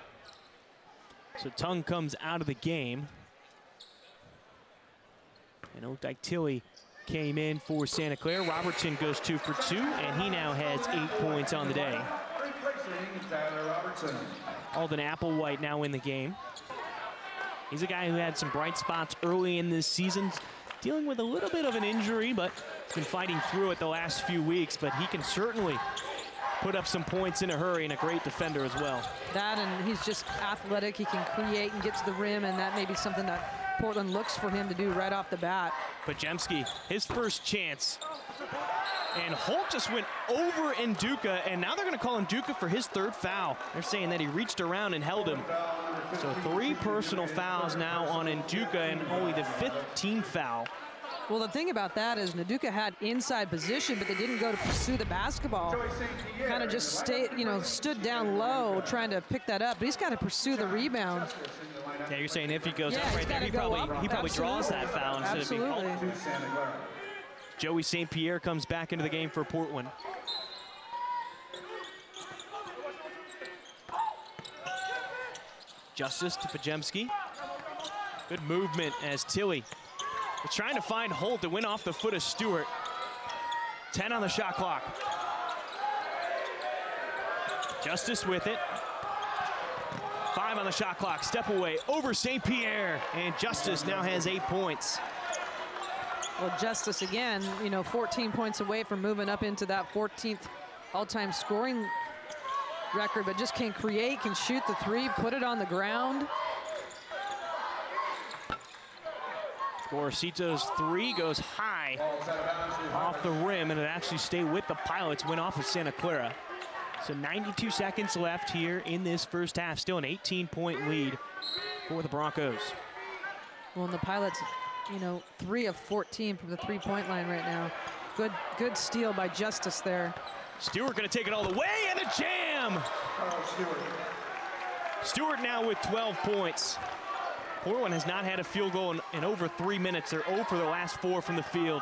So Tung comes out of the game. And it looked like Tilly came in for Santa Clara. Robertson goes two for two, and he now has eight points on the day. Replacing Tyler Robertson. Alden Applewhite now in the game. He's a guy who had some bright spots early in this season, dealing with a little bit of an injury, but he's been fighting through it the last few weeks, but he can certainly put up some points in a hurry, and a great defender as well. That, and he's just athletic. He can create and get to the rim, and that may be something that Portland looks for him to do right off the bat. Podziemski, his first chance. And Holt just went over Nduka, and now they're going to call Nduka for his third foul. They're saying that he reached around and held him. So three personal fouls now on Nduka, and only the fifth team foul. Well, the thing about that is Nduka had inside position, but they didn't go to pursue the basketball. Kind of just stayed, you know, stood down low trying to pick that up, but he's got to pursue the rebound. Yeah, you're saying if he goes yeah, up right there, he probably, he probably draws that foul instead Absolutely. of being Holt. Joey Saint Pierre comes back into the game for Portland. Justice to Podziemski. Good movement as Tilly was trying to find Holt to win off the foot of Stewart. ten on the shot clock. Justice with it. Five on the shot clock. Step away over Saint Pierre. And Justice now has eight points. Well, Justice again, you know, fourteen points away from moving up into that fourteenth all-time scoring record, but just can create, can shoot the three, put it on the ground. Gorosito's three goes high off the rim, and it actually stayed with the Pilots, went off of Santa Clara. So ninety-two seconds left here in this first half. Still an eighteen point lead for the Broncos. Well, and the Pilots, you know, three of fourteen from the three-point line right now. Good, good steal by Justice there. Stewart gonna take it all the way, and a jam! Stewart. Stewart now with twelve points. Portland has not had a field goal in, in over three minutes. They're zero for the last four from the field.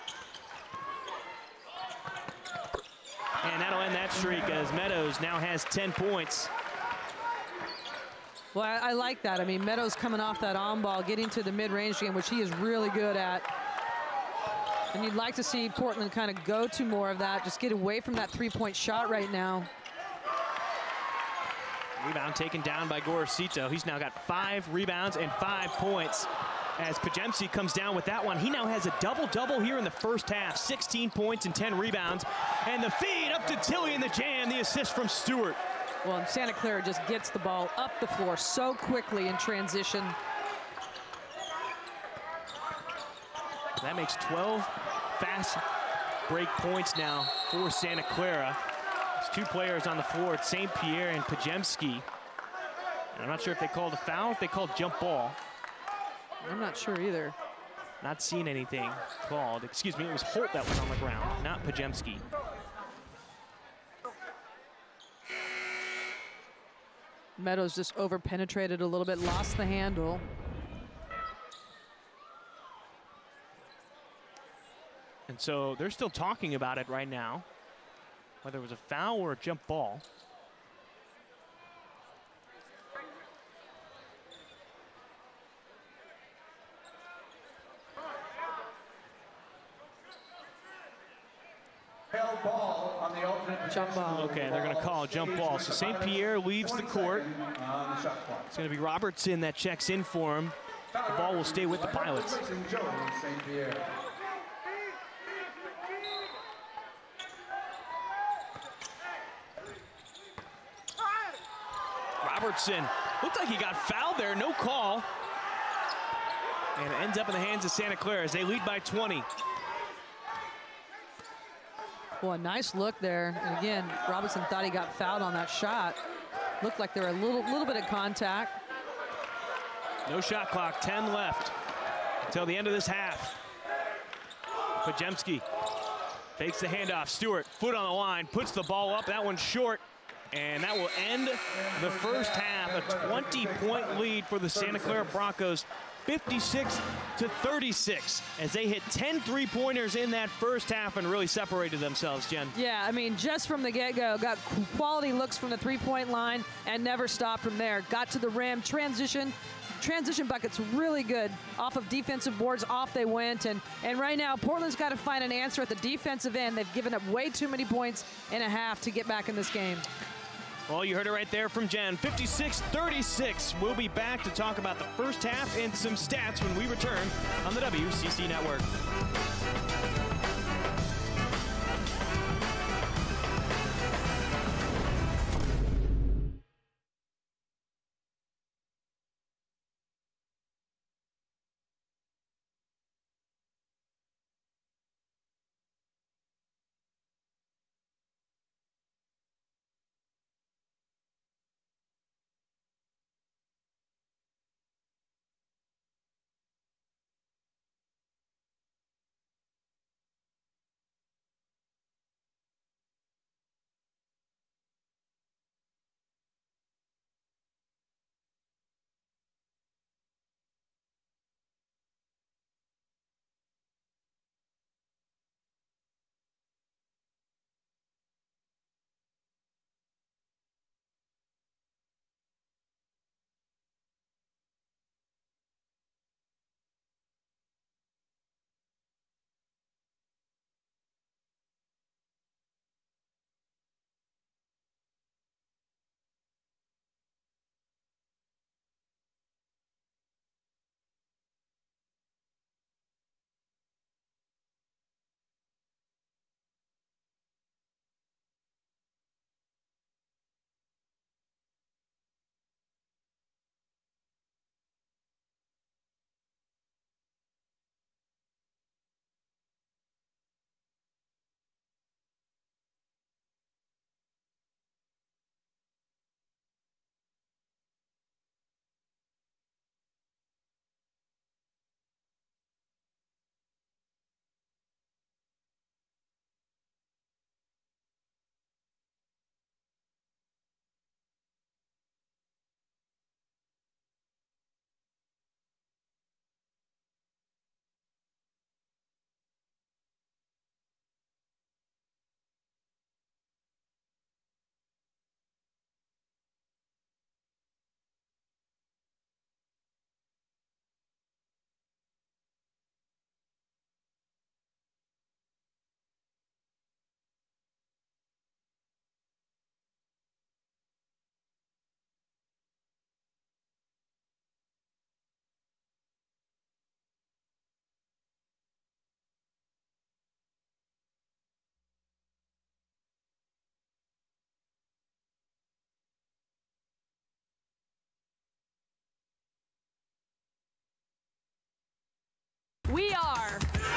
And that'll end that streak as Meadows now has ten points. Well, I, I like that. I mean, Meadows coming off that on ball, getting to the mid-range game, which he is really good at. And you'd like to see Portland kind of go to more of that, just get away from that three-point shot right now. Rebound taken down by Gorosito. He's now got five rebounds and five points. As Podziemski comes down with that one, he now has a double-double here in the first half. sixteen points and ten rebounds. And the feed up to Tilly in the jam, the assist from Stewart. Well, and Santa Clara just gets the ball up the floor so quickly in transition. That makes twelve fast break points now for Santa Clara. There's two players on the floor, it's Saint Pierre and Podziemski. And I'm not sure if they called a foul or if they called jump ball. I'm not sure either. Not seeing anything called. Excuse me, it was Holt that was on the ground, not Podziemski. Meadows just over-penetrated a little bit, lost the handle. And so they're still talking about it right now, whether it was a foul or a jump ball. Held ball on the alternate Jump ball. Okay, they're going to call a jump ball. So Saint Pierre leaves the court. It's going to be Robertson that checks in for him. The ball will stay with the Pilots. Robertson looked like he got fouled there, no call. And it ends up in the hands of Santa Clara as they lead by twenty. Well, a nice look there. And again, Robertson thought he got fouled on that shot. Looked like there were a little, little bit of contact. No shot clock, ten left until the end of this half. Podziemski fakes the handoff. Stewart, foot on the line, puts the ball up. That one's short. And that will end the first half. A twenty point lead for the Santa Clara Broncos. fifty-six to thirty-six, as they hit ten three-pointers in that first half and really separated themselves, Jen. Yeah, I mean, just from the get-go, got quality looks from the three-point line and never stopped from there. Got to the rim, transition. Transition buckets really good off of defensive boards. Off they went, and and right now Portland's got to find an answer at the defensive end. They've given up way too many points and a half to get back in this game. Well, you heard it right there from Jen. fifty-six thirty-six. We'll be back to talk about the first half and some stats when we return on the W C C Network. We are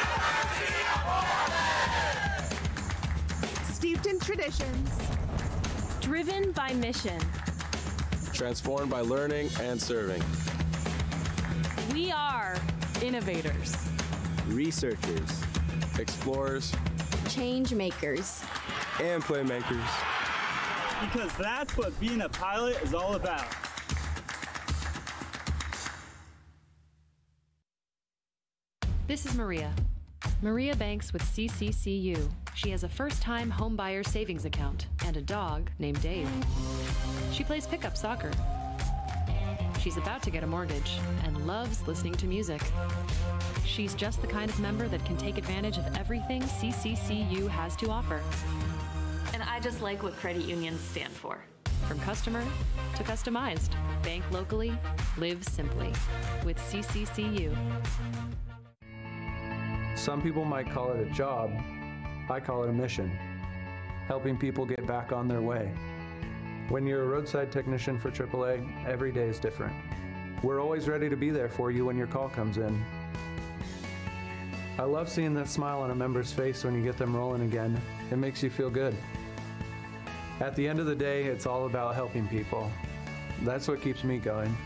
steeped in traditions, driven by mission, transformed by learning and serving. We are innovators, researchers, explorers, change makers, and playmakers. Because that's what being a pilot is all about. This is Maria. Maria banks with C C C U. She has a first-time homebuyer savings account and a dog named Dave. She plays pickup soccer. She's about to get a mortgage and loves listening to music. She's just the kind of member that can take advantage of everything C C C U has to offer. And I just like what credit unions stand for. From customer to customized. Bank locally, live simply. With C C C U. Some people might call it a job. I call it a mission, helping people get back on their way. When you're a roadside technician for triple A, every day is different. We're always ready to be there for you when your call comes in. I love seeing that smile on a member's face when you get them rolling again. It makes you feel good. At the end of the day, it's all about helping people. That's what keeps me going.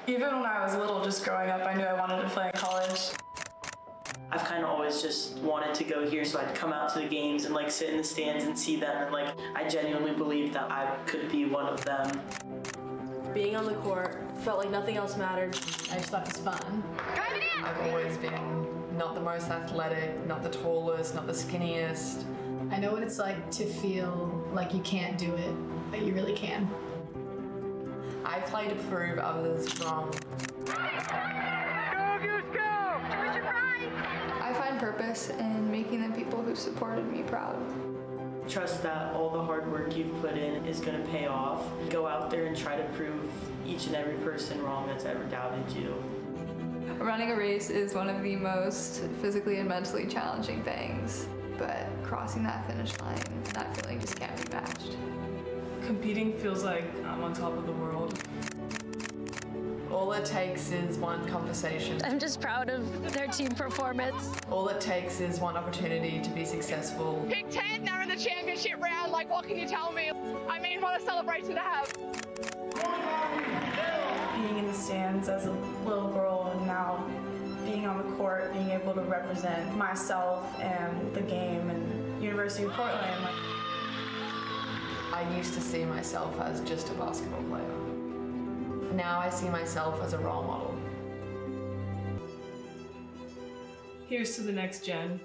Even when I was little, just growing up, I knew I wanted to play in college. I've kind of always just wanted to go here, so I'd come out to the games and like sit in the stands and see them, and like I genuinely believed that I could be one of them. Being on the court felt like nothing else mattered. I just thought it was fun. I've always been not the most athletic, not the tallest, not the skinniest. I know what it's like to feel like you can't do it, but you really can. I play to prove others wrong. I find purpose in making the people who supported me proud. Trust that all the hard work you've put in is going to pay off. Go out there and try to prove each and every person wrong that's ever doubted you. Running a race is one of the most physically and mentally challenging things, but crossing that finish line, that feeling just can't be matched. Competing feels like I'm on top of the world. All it takes is one conversation. I'm just proud of their team performance. All it takes is one opportunity to be successful. Pick ten, they're in the championship round. Like, what can you tell me? I mean, what a celebration to have. Being in the stands as a little girl and now being on the court, being able to represent myself and the game and University of Portland. Like, I used to see myself as just a basketball player. Now I see myself as a role model. Here's to the next gen.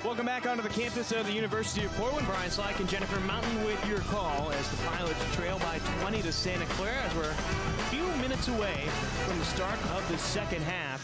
Welcome back onto the campus of the University of Portland. Brian Slack and Jennifer Mountain with your call as the Pilots trail by twenty to Santa Clara as we're a few minutes away from the start of the second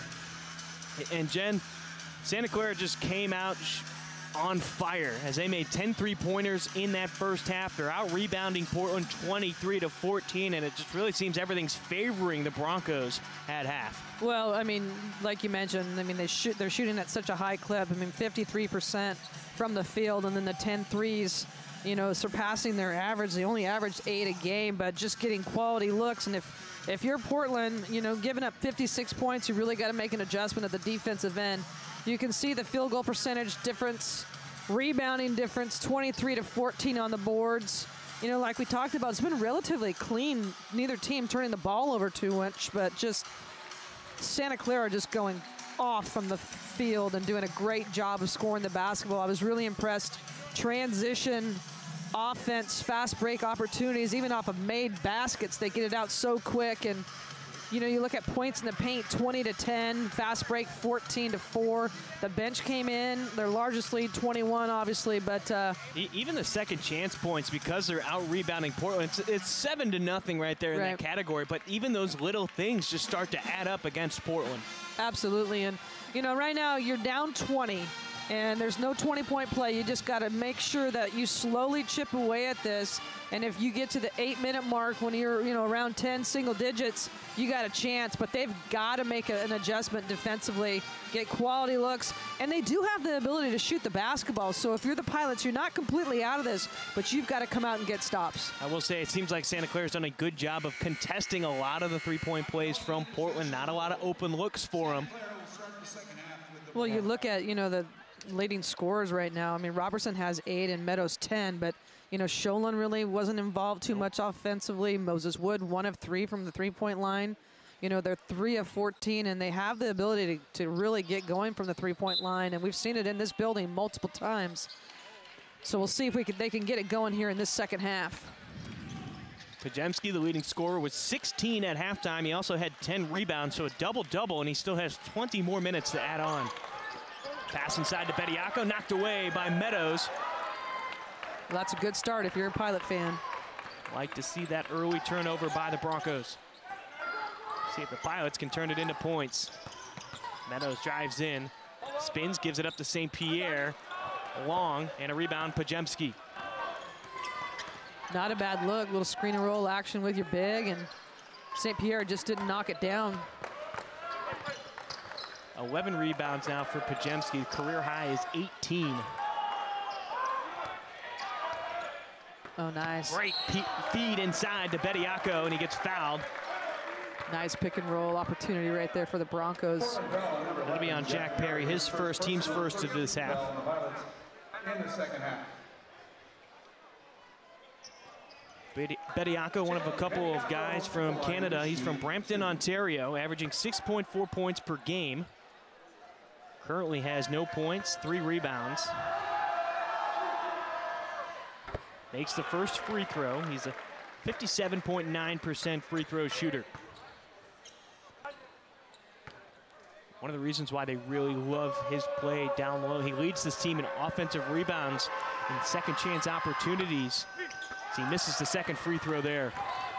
half. And Jen, Santa Clara just came out on fire as they made ten three-pointers in that first half. They're out rebounding Portland twenty-three to fourteen, and it just really seems everything's favoring the Broncos at half. Well, I mean, like you mentioned, I mean, they shoot, they're shooting at such a high clip. I mean, fifty-three percent from the field, and then the ten threes, you know, surpassing their average. They only averaged eight a game, but just getting quality looks. And if, if you're Portland, you know, giving up fifty-six points, you really got to make an adjustment at the defensive end. You can see the field goal percentage difference, rebounding difference, twenty-three to fourteen on the boards. You know, like we talked about, it's been relatively clean. Neither team turning the ball over too much, but just Santa Clara just going off from the field and doing a great job of scoring the basketball. I was really impressed. Transition, offense, fast break opportunities, even off of made baskets, they get it out so quick. And you know, you look at points in the paint, twenty to ten, fast break fourteen to four. The bench came in, their largest lead, twenty-one, obviously, but uh, e even the second chance points, because they're out rebounding Portland, it's, it's seven to nothing right there in right. that category. But even those little things just start to add up against Portland. Absolutely, and you know, right now you're down twenty. And there's no twenty-point play. You just got to make sure that you slowly chip away at this. And if you get to the eight-minute mark when you're, you know, around ten single digits, you got a chance. But they've got to make a, an adjustment defensively, get quality looks. And they do have the ability to shoot the basketball. So if you're the Pilots, you're not completely out of this, but you've got to come out and get stops. I will say it seems like Santa Clara's done a good job of contesting a lot of the three-point plays from Portland. Not a lot of open looks for them. Well, you look at, you know, the leading scorers right now. I mean, Robertson has eight and Meadows ten, but, you know, Sholin really wasn't involved too much offensively. Moses Wood, one of three from the three-point line. You know, they're three of fourteen, and they have the ability to, to really get going from the three-point line, and we've seen it in this building multiple times. So we'll see if we can, they can get it going here in this second half. Podziemski, the leading scorer, was sixteen at halftime. He also had ten rebounds, so a double-double, and he still has twenty more minutes to add on. Pass inside to Bediako, knocked away by Meadows. Well, that's a good start if you're a Pilot fan. Like to see that early turnover by the Broncos. See if the Pilots can turn it into points. Meadows drives in, spins, gives it up to Saint Pierre. Long, and a rebound, Podziemski. Not a bad look, little screen and roll action with your big, and Saint Pierre just didn't knock it down. eleven rebounds now for Podziemski. Career high is eighteen. Oh, nice. Great feed inside to Bediako, and he gets fouled. Nice pick and roll opportunity right there for the Broncos. That'll be on Jack Perry, his first, team's first of this half. In the second half. Bediako, one of a couple of guys from Canada. He's from Brampton, Ontario, averaging six point four points per game. Currently has no points, three rebounds. Makes the first free throw. He's a fifty-seven point nine percent free throw shooter. One of the reasons why they really love his play down low. He leads this team in offensive rebounds and second chance opportunities. He misses the second free throw there.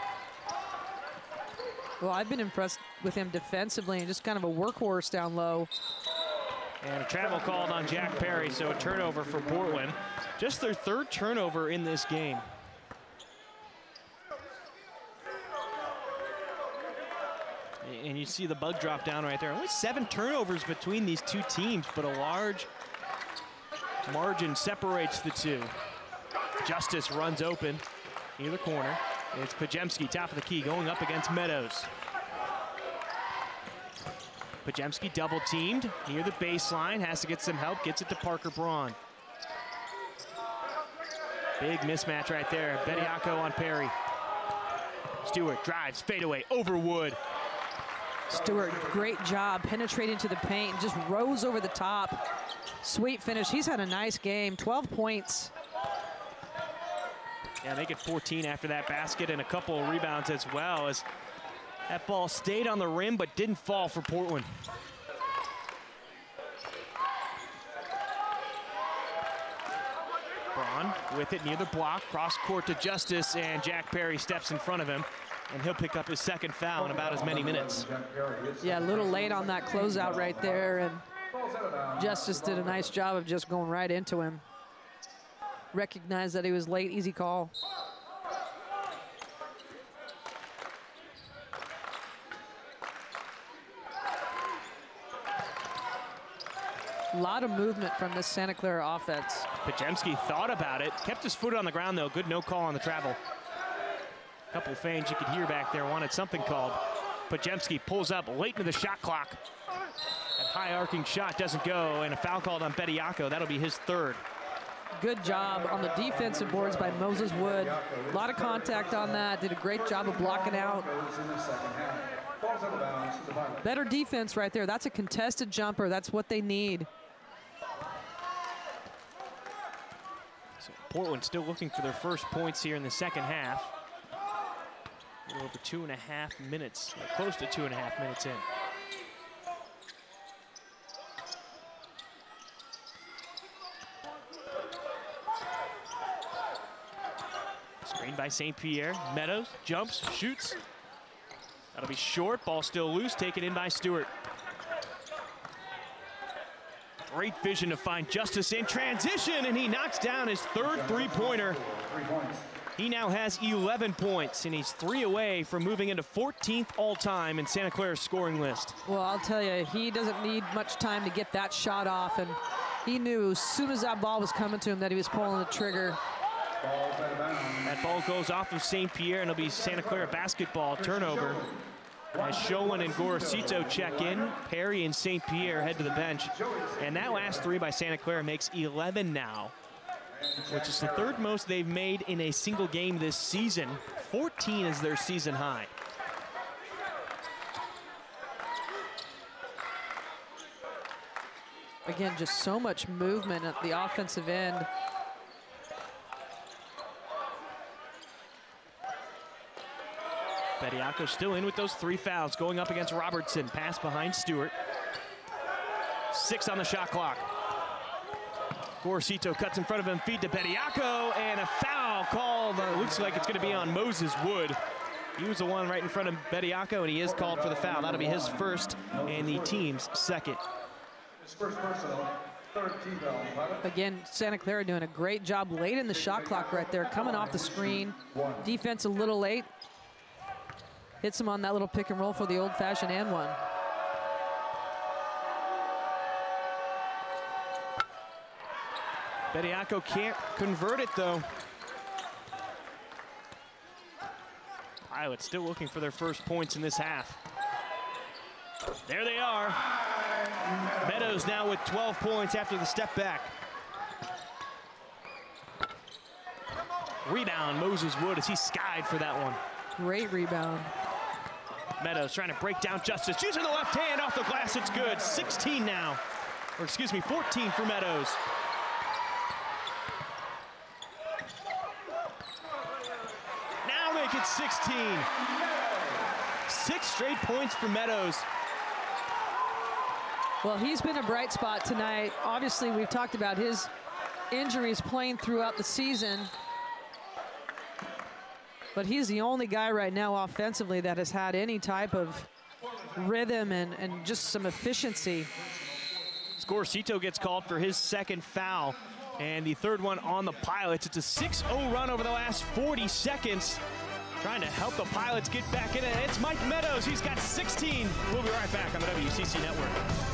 Well, I've been impressed with him defensively and just kind of a workhorse down low. And a travel called on Jack Perry, so a turnover for Portland. Just their third turnover in this game. And you see the bug drop down right there. Only seven turnovers between these two teams, but a large margin separates the two. Justice runs open either corner. It's Podziemski, top of the key, going up against Meadows. Podziemski double teamed near the baseline, has to get some help, gets it to Parker Braun. Big mismatch right there. Bediako on Perry. Stewart drives, fadeaway over Wood. Stewart, great job penetrating to the paint, just rose over the top. Sweet finish. He's had a nice game, twelve points. Yeah, they get fourteen after that basket and a couple of rebounds as well, as that ball stayed on the rim but didn't fall for Portland. On with it near the block, cross court to Justice, and Jack Perry steps in front of him, and he'll pick up his second foul in about as many minutes. Yeah, a little late on that closeout right there, and Justice did a nice job of just going right into him. Recognized that he was late, easy call. A lot of movement from this Santa Clara offense. Pajemski thought about it, kept his foot on the ground though. Good no call on the travel. Couple of feints you could hear back there, wanted something called. Pajemski pulls up late into the shot clock. That high arcing shot doesn't go, and a foul called on Bediako. That'll be his third. Good job on the defensive boards by Moses Wood. A lot of contact on that, did a great job of blocking out. Better defense right there. That's a contested jumper. That's what they need. So Portland still looking for their first points here in the second half. A little over two and a half minutes, or close to two and a half minutes in. Screen by Saint Pierre. Meadows jumps, shoots. That'll be short. Ball still loose. Taken in by Stewart. Great vision to find Justice in transition, and he knocks down his third three-pointer. He now has eleven points, and he's three away from moving into fourteenth all-time in Santa Clara's scoring list. Well, I'll tell you, he doesn't need much time to get that shot off, and he knew as soon as that ball was coming to him that he was pulling the trigger. That ball goes off of Saint Pierre, and it'll be Santa Clara basketball turnover. As Showen and Gorosito check in, Perry and Saint Pierre head to the bench. And that last three by Santa Clara makes eleven now, which is the third most they've made in a single game this season. fourteen is their season high. Again, just so much movement at the offensive end. Bediako still in with those three fouls, going up against Robertson. Pass behind Stewart. Six on the shot clock. Gorosito cuts in front of him, feed to Bediako, and a foul called. Uh, looks like it's going to be on Moses Wood. He was the one right in front of Bediako, and he is called for the foul. That'll be his first and the team's second. His first personal, third team foul. Again, Santa Clara doing a great job late in the shot clock right there, coming off the screen. Defense a little late. Hits him on that little pick and roll for the old-fashioned and one. Bediako can't convert it, though. Pilots still looking for their first points in this half. There they are. Meadows now with twelve points after the step back. Rebound, Moses Wood, as he skied for that one. Great rebound. Meadows trying to break down Justice, using the left hand off the glass, it's good. sixteen now, or excuse me, fourteen for Meadows. Now make it sixteen. Six straight points for Meadows. Well, he's been a bright spot tonight. Obviously, we've talked about his injuries playing throughout the season. But he's the only guy right now offensively that has had any type of rhythm and, and just some efficiency. Gorosito gets called for his second foul, and the third one on the Pilots. It's a six oh run over the last forty seconds. Trying to help the Pilots get back in it. It's Mike Meadows. He's got sixteen. We'll be right back on the W C C Network.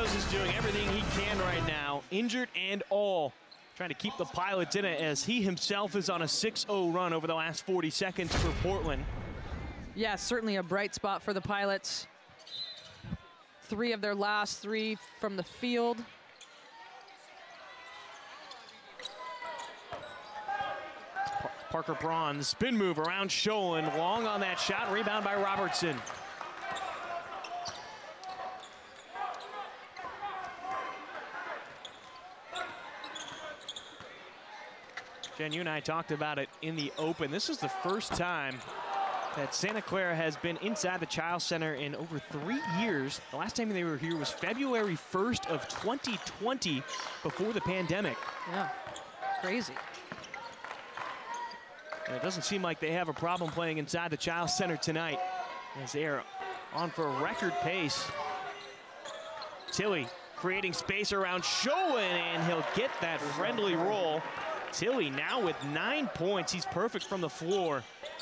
Meadows is doing everything he can right now, injured and all, trying to keep the Pilots in it as he himself is on a six oh run over the last forty seconds for Portland. Yeah, certainly a bright spot for the Pilots. Three of their last three from the field. Parker Braun, the spin move around Sholin, long on that shot, rebound by Robertson. Jen, you and I talked about it in the open. This is the first time that Santa Clara has been inside the Chiles Center in over three years. The last time they were here was February first of twenty twenty, before the pandemic. Yeah, crazy. And it doesn't seem like they have a problem playing inside the Chiles Center tonight, as they are on for a record pace. Tilly creating space around Sholin, and he'll get that friendly roll. Tilly now with nine points. He's perfect from the floor.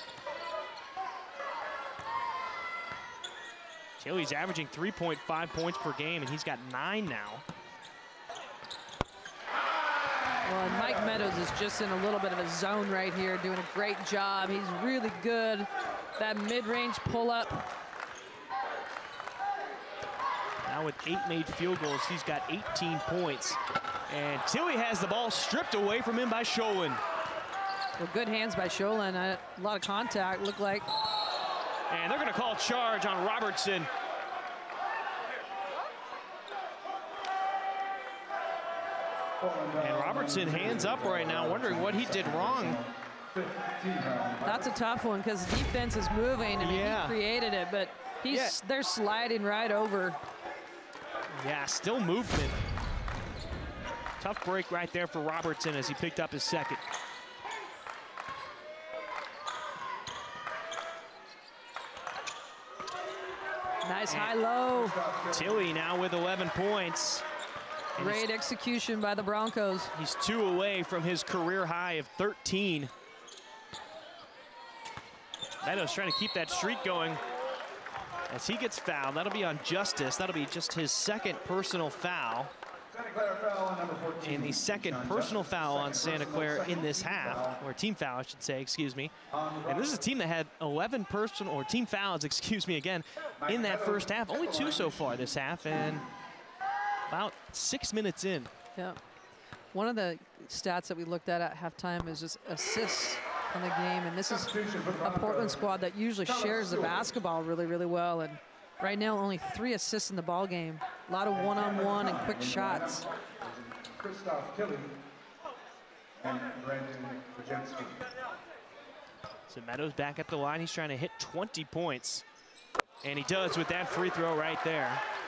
Tilly's averaging three point five points per game, and he's got nine now. Well, and Mike Meadows is just in a little bit of a zone right here, doing a great job. He's really good. That mid-range pull-up. Now with eight made field goals, he's got eighteen points. And Tilly has the ball stripped away from him by Sholin. Well, good hands by Sholin. A lot of contact, looked like. And they're going to call charge on Robertson. And Robertson hands up right now, wondering what he did wrong. That's a tough one because defense is moving. I mean, yeah. he created it, but he's yeah. they're sliding right over. Yeah, still movement. Tough break right there for Robertson as he picked up his second. Nice high-low. Tilly now with eleven points. Great execution by the Broncos. He's two away from his career high of thirteen. Meadows trying to keep that streak going as he gets fouled. That'll be on Justice. That'll be just his second personal foul. And the second personal foul on Santa Clara in this half, or team foul, I should say, excuse me. And this is a team that had eleven personal, or team fouls, excuse me again, in that first half. Only two so far this half, and about six minutes in. Yeah. One of the stats that we looked at at halftime is just assists on the game, and this is a Portland squad that usually shares the basketball really, really well. And right now, only three assists in the ball game. A lot of one-on-one and quick shots. Christoph Tilly and Brandon Wojcinski. So Meadows back at the line. He's trying to hit twenty points. And he does with that free throw right there.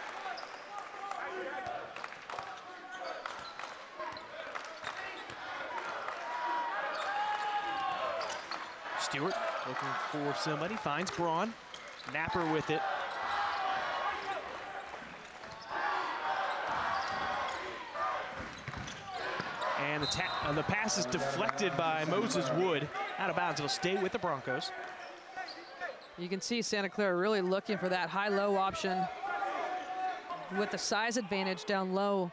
Stewart looking for somebody, finds Braun. Napper with it. And the, ta uh, the pass is deflected by Moses Wood. Out of bounds, it'll stay with the Broncos. You can see Santa Clara really looking for that high-low option with the size advantage down low.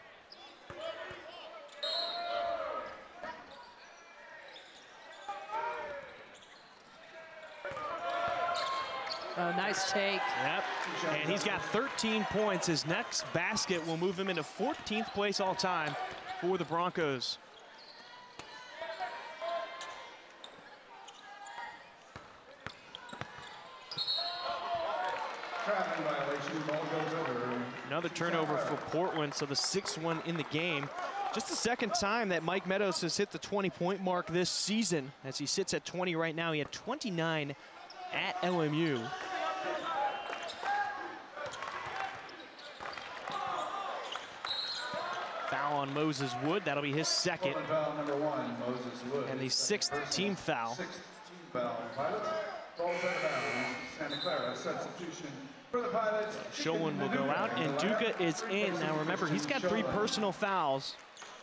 Oh, nice take. Yep, and he's got thirteen points. His next basket will move him into fourteenth place all time for the Broncos. Traveling violation, ball goes over. Another turnover for Portland, so the sixth one in the game. Just the second time that Mike Meadows has hit the twenty point mark this season. As he sits at twenty right now, he had twenty-nine at L M U. Foul on Moses Wood. That'll be his second. Foul number one, Moses Wood. And the sixth team foul. Sixth team foul. Pilots, ball out of bounds. Santa Clara substitution for the Pilots. Sholin will go out, and Duca is in. Now remember, he's got three personal fouls.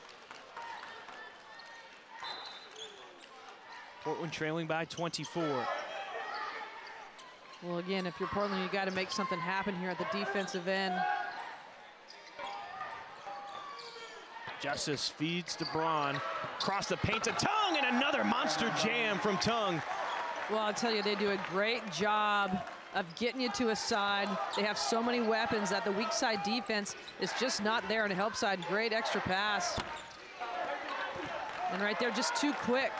Portland trailing by twenty-four. Well, again, if you're Portland, you got to make something happen here at the defensive end. Justice feeds to Braun. Across the paint to Tongue, and another monster jam from Tongue. Well, I'll tell you, they do a great job of getting you to a side. They have so many weapons that the weak side defense is just not there on the help side. Great extra pass. And right there, just too quick.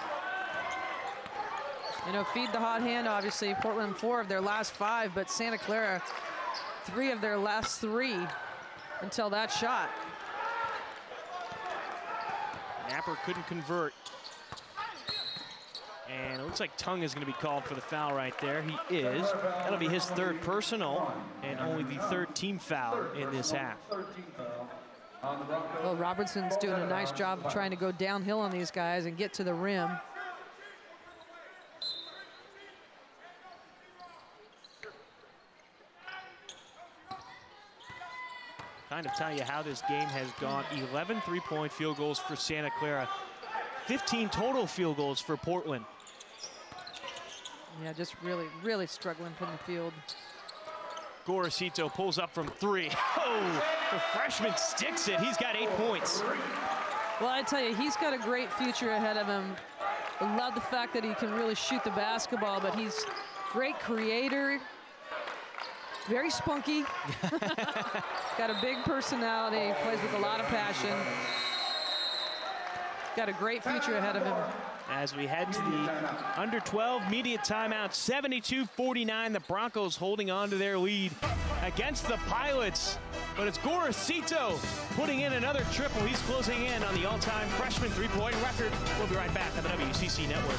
You know, feed the hot hand, obviously. Portland four of their last five, but Santa Clara three of their last three until that shot. Napper couldn't convert. And it looks like Tongue is going to be called for the foul right there. He is. That'll be his third personal and only the third team foul in this half. Well, Robertson's doing a nice job of trying to go downhill on these guys and get to the rim. Kind of tell you how this game has gone. eleven three-point field goals for Santa Clara. fifteen total field goals for Portland. Yeah, just really, really struggling from the field. Gorosito pulls up from three. Oh, the freshman sticks it. He's got eight points. Well, I tell you, he's got a great future ahead of him. I love the fact that he can really shoot the basketball, but he's a great creator. Very spunky. Got a big personality, plays with a lot of passion. Got a great future ahead of him. As we head to the under twelve media timeout, seventy-two forty-nine, the Broncos holding on to their lead against the Pilots. But it's Gorosito putting in another triple. He's closing in on the all-time freshman three-point record. We'll be right back on the W C C Network.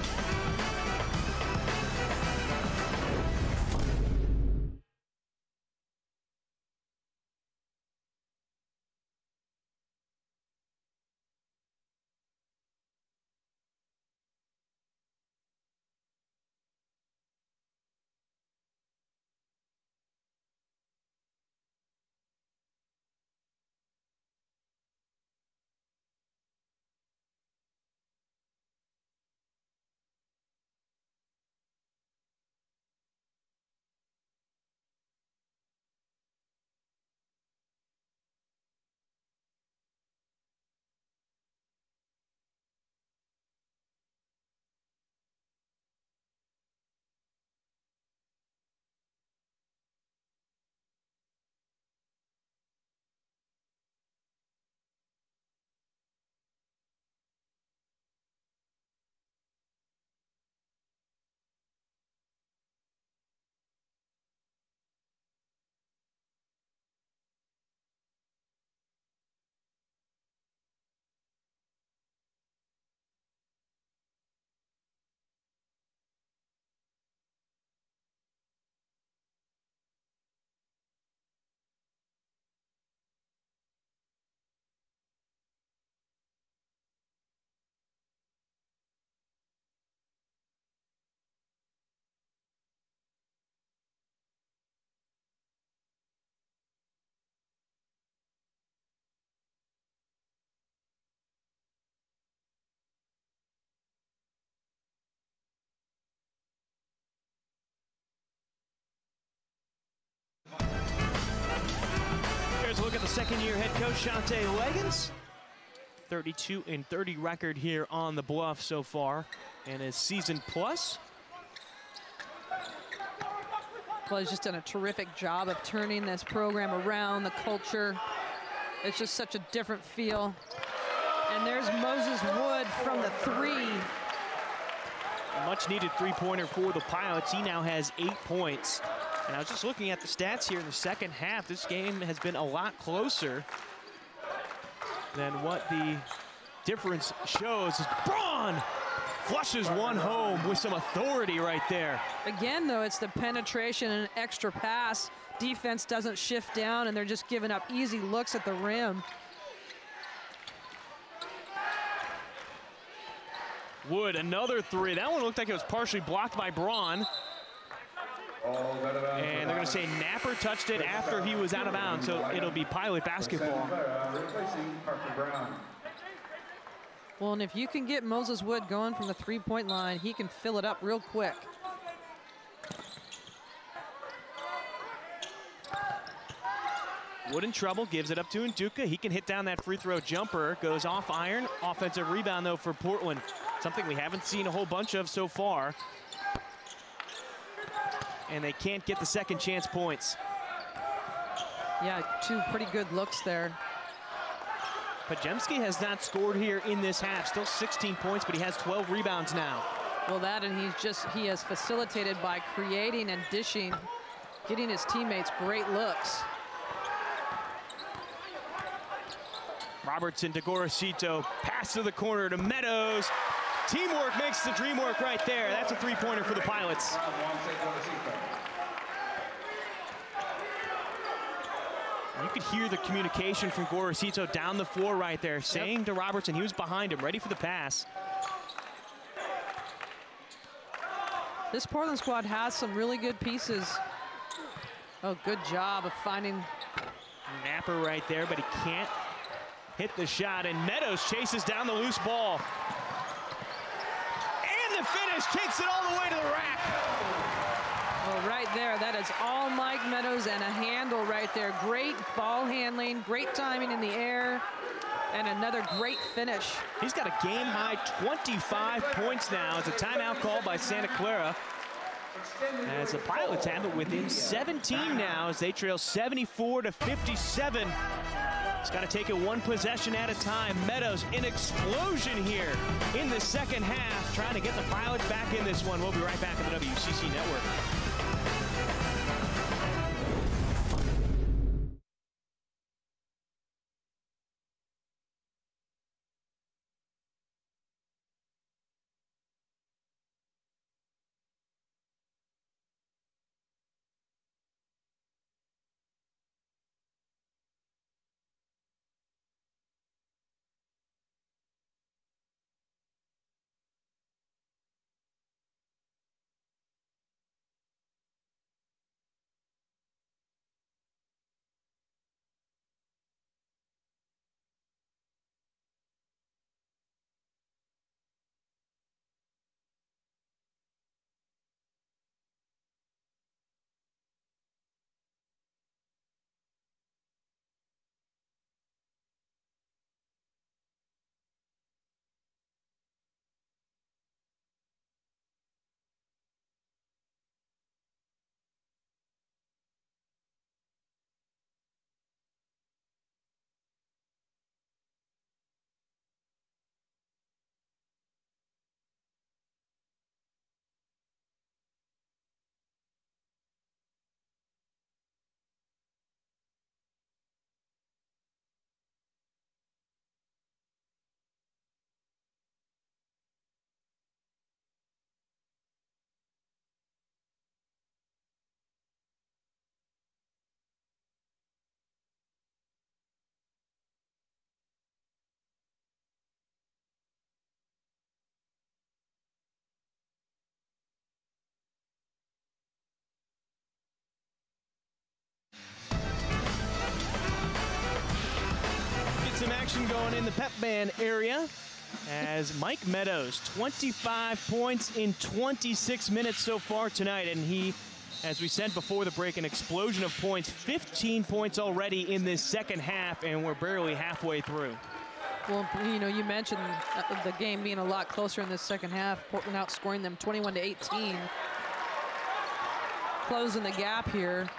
Here's a look at the second-year head coach, Shante Leggins. thirty-two and thirty record here on the Bluff so far, and his season plus. Well, he's just done a terrific job of turning this program around, the culture. It's just such a different feel. And there's Moses Wood from the three. A much-needed three-pointer for the Pilots. He now has eight points. And I was just looking at the stats here in the second half. This game has been a lot closer than what the difference shows. Braun flushes one home with some authority right there. Again, though, it's the penetration and extra pass. Defense doesn't shift down, and they're just giving up easy looks at the rim. Wood, another three. That one looked like it was partially blocked by Braun. And they're going to say Napper touched it after he was out of bounds, so it'll be Pilot basketball. Well, and if you can get Moses Wood going from the three-point line, he can fill it up real quick. Wood in trouble, gives it up to Nduka. He can hit down that free throw jumper, goes off iron. Offensive rebound, though, for Portland. Something we haven't seen a whole bunch of so far. And they can't get the second chance points. Yeah, two pretty good looks there. Podziemski has not scored here in this half. Still sixteen points, but he has twelve rebounds now. Well, that and he's just, he has facilitated by creating and dishing, getting his teammates great looks. Robertson to Gorosito, pass to the corner to Meadows. Teamwork makes the dream work right there. That's a three-pointer for the Pilots. You could hear the communication from Gorosito down the floor right there, saying yep. to Robertson, he was behind him, ready for the pass. This Portland squad has some really good pieces. Oh, good job of finding Napper right there, but he can't hit the shot, and Meadows chases down the loose ball. And the finish takes it all the way to the rack. Well, right there, that is all Mike Meadows and a handle right there. Great ball handling, great timing in the air, and another great finish. He's got a game-high twenty-five points now. It's a timeout call by Santa Clara. As the Pilots have it within seventeen now as they trail seventy-four to fifty-seven. It's got to take it one possession at a time. Meadows, an explosion here in the second half, trying to get the Pilots back in this one. We'll be right back on the W C C Network. Some action going in the pep band area as Mike Meadows, twenty-five points in twenty-six minutes so far tonight, and he, as we said before the break, an explosion of points, fifteen points already in this second half, and we're barely halfway through. Well, you know, you mentioned the game being a lot closer in this second half. Portland outscoring them twenty-one to eighteen. Closing the gap here.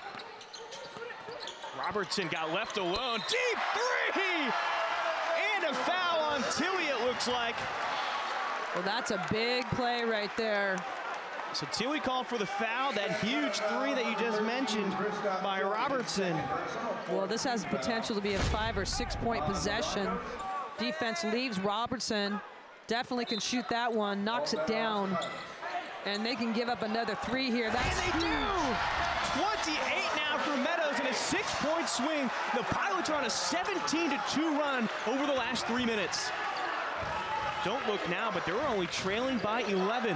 Robertson got left alone. Deep three! And a foul on Tilly, it looks like. Well, that's a big play right there. So Tilly called for the foul, that huge three that you just mentioned by Robertson. Well, this has potential to be a five or six point possession. Defense leaves Robertson. Definitely can shoot that one, knocks it down. And they can give up another three here. That's and they huge. do! twenty-eight now for Meadows and a six-point swing. The Pilots are on a seventeen to two run over the last three minutes. Don't look now, but they're only trailing by eleven.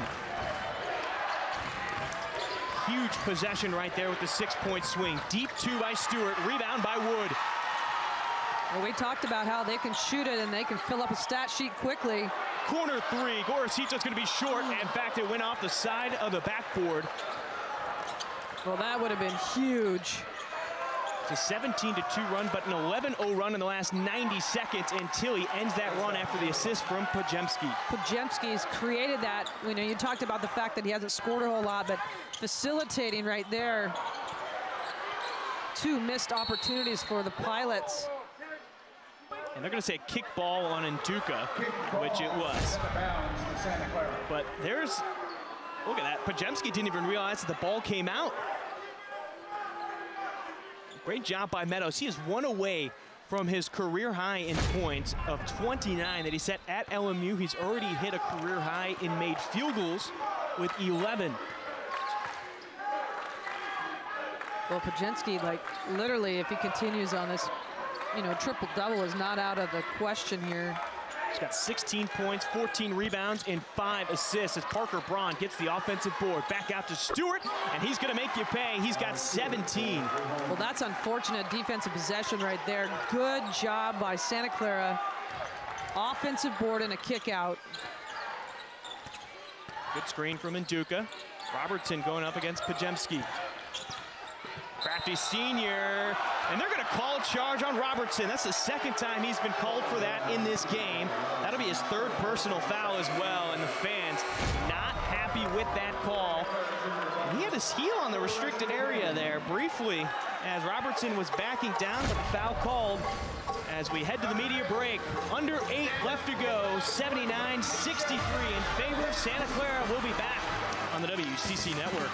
Huge possession right there with the six-point swing. Deep two by Stewart, rebound by Wood. Well, we talked about how they can shoot it and they can fill up a stat sheet quickly. Corner three, Gorosito's gonna be short. In fact, it went off the side of the backboard. Well, that would have been huge. It's a seventeen to two run, but an eleven oh run in the last ninety seconds until he ends that run after the assist from Podziemski. Podziemski's created that. You know, you talked about the fact that he hasn't scored a whole lot, but facilitating right there. Two missed opportunities for the Pilots. And they're going to say kick ball on Nduka, which it was. But there's, look at that. Podziemski didn't even realize that the ball came out. Great job by Meadows. He is one away from his career high in points of twenty-nine that he set at L M U. He's already hit a career high in made field goals with eleven. Well, Podziemski, like, literally, if he continues on this, you know, triple-double is not out of the question here. He's got sixteen points, fourteen rebounds, and five assists as Parker Braun gets the offensive board. Back out to Stewart, and he's going to make you pay. He's got seventeen. Well, that's unfortunate defensive possession right there. Good job by Santa Clara. Offensive board and a kick out. Good screen from Nduka. Robertson going up against Podziemski. Crafty senior, and they're going to call a charge on Robertson. That's the second time he's been called for that in this game. That'll be his third personal foul as well, and the fans not happy with that call. And he had his heel on the restricted area there briefly as Robertson was backing down, but the foul called as we head to the media break. Under eight left to go, seventy-nine sixty-three in favor of Santa Clara. We'll be back on the W C C Network.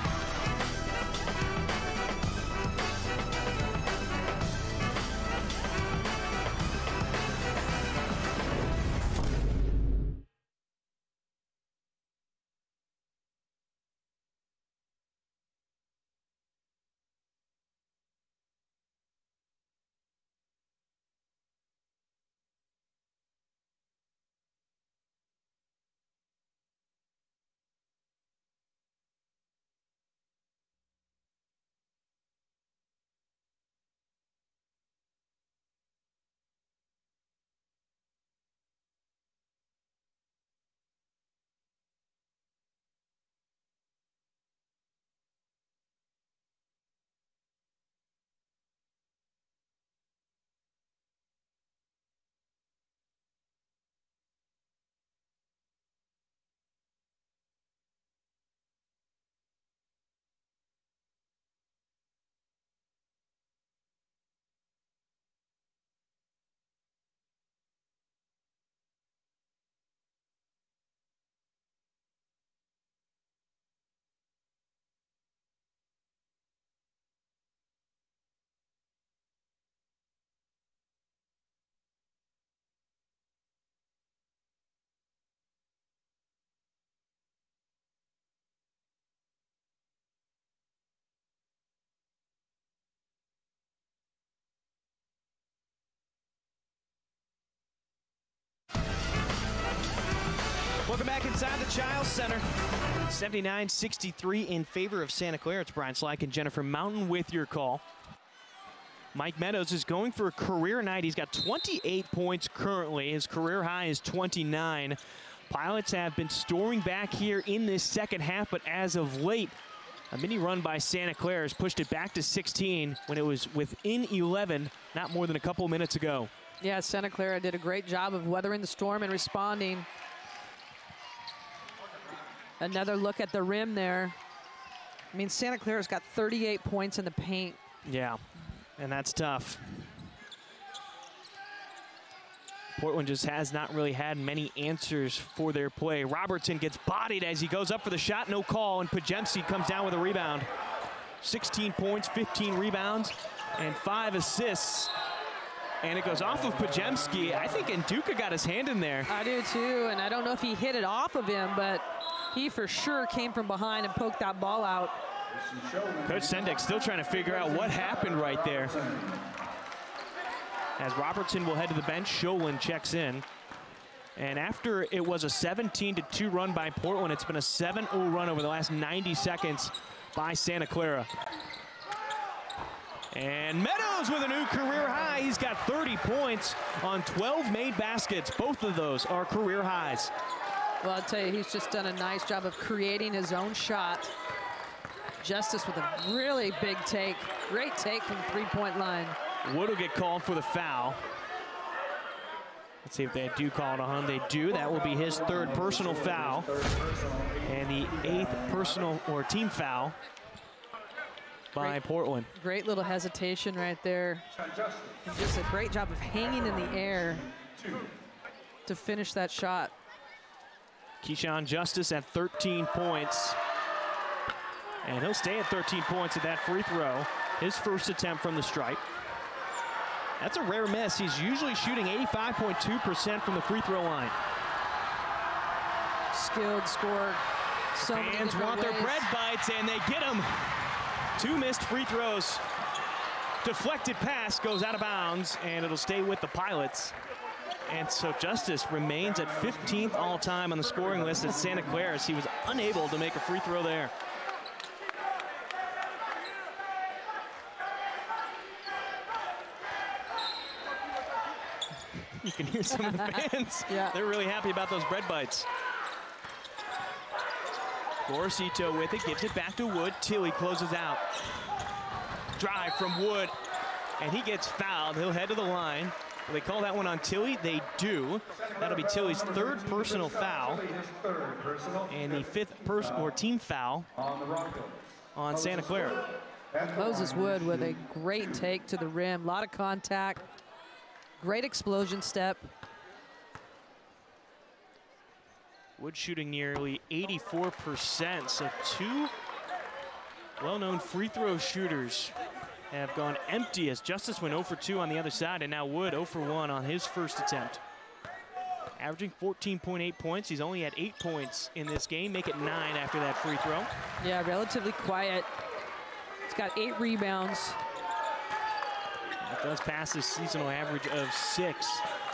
Welcome back inside the Chiles Center. seventy-nine sixty-three in favor of Santa Clara. It's Brian Slack and Jennifer Mountain with your call. Mike Meadows is going for a career night. He's got twenty-eight points currently. His career high is twenty-nine. Pilots have been storming back here in this second half, but as of late, a mini run by Santa Clara has pushed it back to sixteen when it was within eleven not more than a couple minutes ago. Yeah, Santa Clara did a great job of weathering the storm and responding. Another look at the rim there. I mean, Santa Clara's got thirty-eight points in the paint. Yeah, and that's tough. Portland just has not really had many answers for their play. Robertson gets bodied as he goes up for the shot, no call, and Podziemski comes down with a rebound. sixteen points, fifteen rebounds, and five assists. And it goes off of Podziemski. I think Nduka got his hand in there. I do too, and I don't know if he hit it off of him, but he for sure came from behind and poked that ball out. Coach Sendek still trying to figure out what happened right there. As Robertson will head to the bench, Sholin checks in. And after it was a seventeen to two run by Portland, it's been a seven oh run over the last ninety seconds by Santa Clara. And Meadows with a new career high. He's got thirty points on twelve made baskets. Both of those are career highs. Well, I'll tell you, he's just done a nice job of creating his own shot. Justice with a really big take. Great take from three-point line. Wood will get called for the foul. Let's see if they do call it on him. They do. That will be his third personal foul. And the eighth personal or team foul by Great. Portland. Great little hesitation right there. And just a great job of hanging in the air to finish that shot. Keyshawn Justice at thirteen points. And he'll stay at thirteen points at that free throw. His first attempt from the stripe. That's a rare miss. He's usually shooting eighty-five point two percent from the free throw line. Skilled, scored. So Fans want ways. their bread bites, and they get them. Two missed free throws. Deflected pass goes out of bounds, and it'll stay with the Pilots. And so Justice remains at fifteenth all-time on the scoring list at Santa Clara as he was unable to make a free throw there. You can hear some of the fans. Yeah. They're really happy about those bread bites. Gorosito with it, gives it back to Wood. Tilly closes out. Drive from Wood, and he gets fouled. He'll head to the line. Will they call that one on Tilly? They do. That'll be Tilly's third personal foul, and the fifth person or team foul on Santa Clara. Moses Wood with a great take to the rim. A lot of contact. Great explosion step. Wood shooting nearly eighty-four percent, so two well-known free throw shooters have gone empty as Justice went zero for two on the other side, and now Wood zero for one on his first attempt. Averaging fourteen point eight points. He's only at eight points in this game. Make it nine after that free throw. Yeah, relatively quiet. He's got eight rebounds. That does pass his seasonal average of six.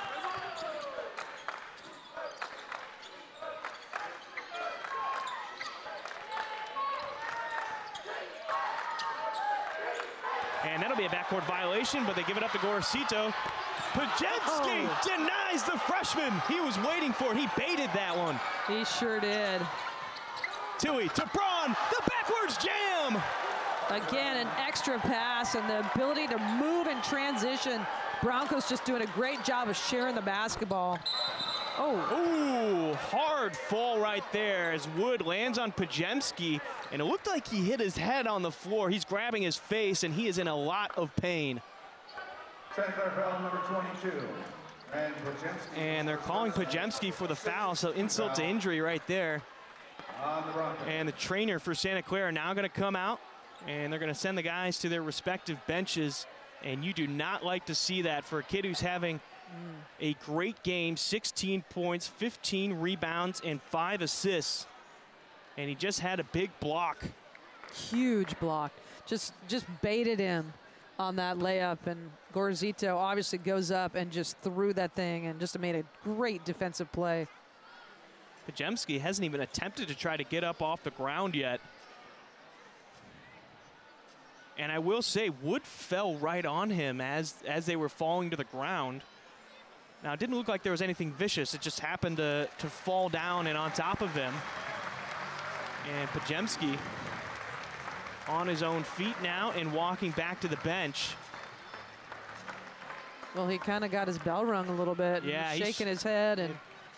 And that'll be a backcourt violation, but they give it up to Gorosito. Pajemski oh. denies the freshman. He was waiting for it. He baited that one. He sure did. Tilly to Braun, the backwards jam. Again, an extra pass and the ability to move in transition. Broncos just doing a great job of sharing the basketball. Oh, Ooh, hard fall right there as Wood lands on Pajemski, and it looked like he hit his head on the floor. He's grabbing his face, and he is in a lot of pain. Santa Clara foul number twenty-two. And, Pajemski and they're calling Pajemski for the foul, so insult to injury right there. And the trainer for Santa Clara now going to come out, and they're going to send the guys to their respective benches. And you do not like to see that for a kid who's having a great game, sixteen points, fifteen rebounds, and five assists. And he just had a big block. Huge block. Just just baited him on that layup, and Gorosito obviously goes up and just threw that thing and just made a great defensive play. Pajemski hasn't even attempted to try to get up off the ground yet. And I will say, Wood fell right on him as, as they were falling to the ground. Now, it didn't look like there was anything vicious. It just happened to, to fall down and on top of him. And Pajemski on his own feet now and walking back to the bench. Well, he kind of got his bell rung a little bit. Yeah, he's shaking his head. And,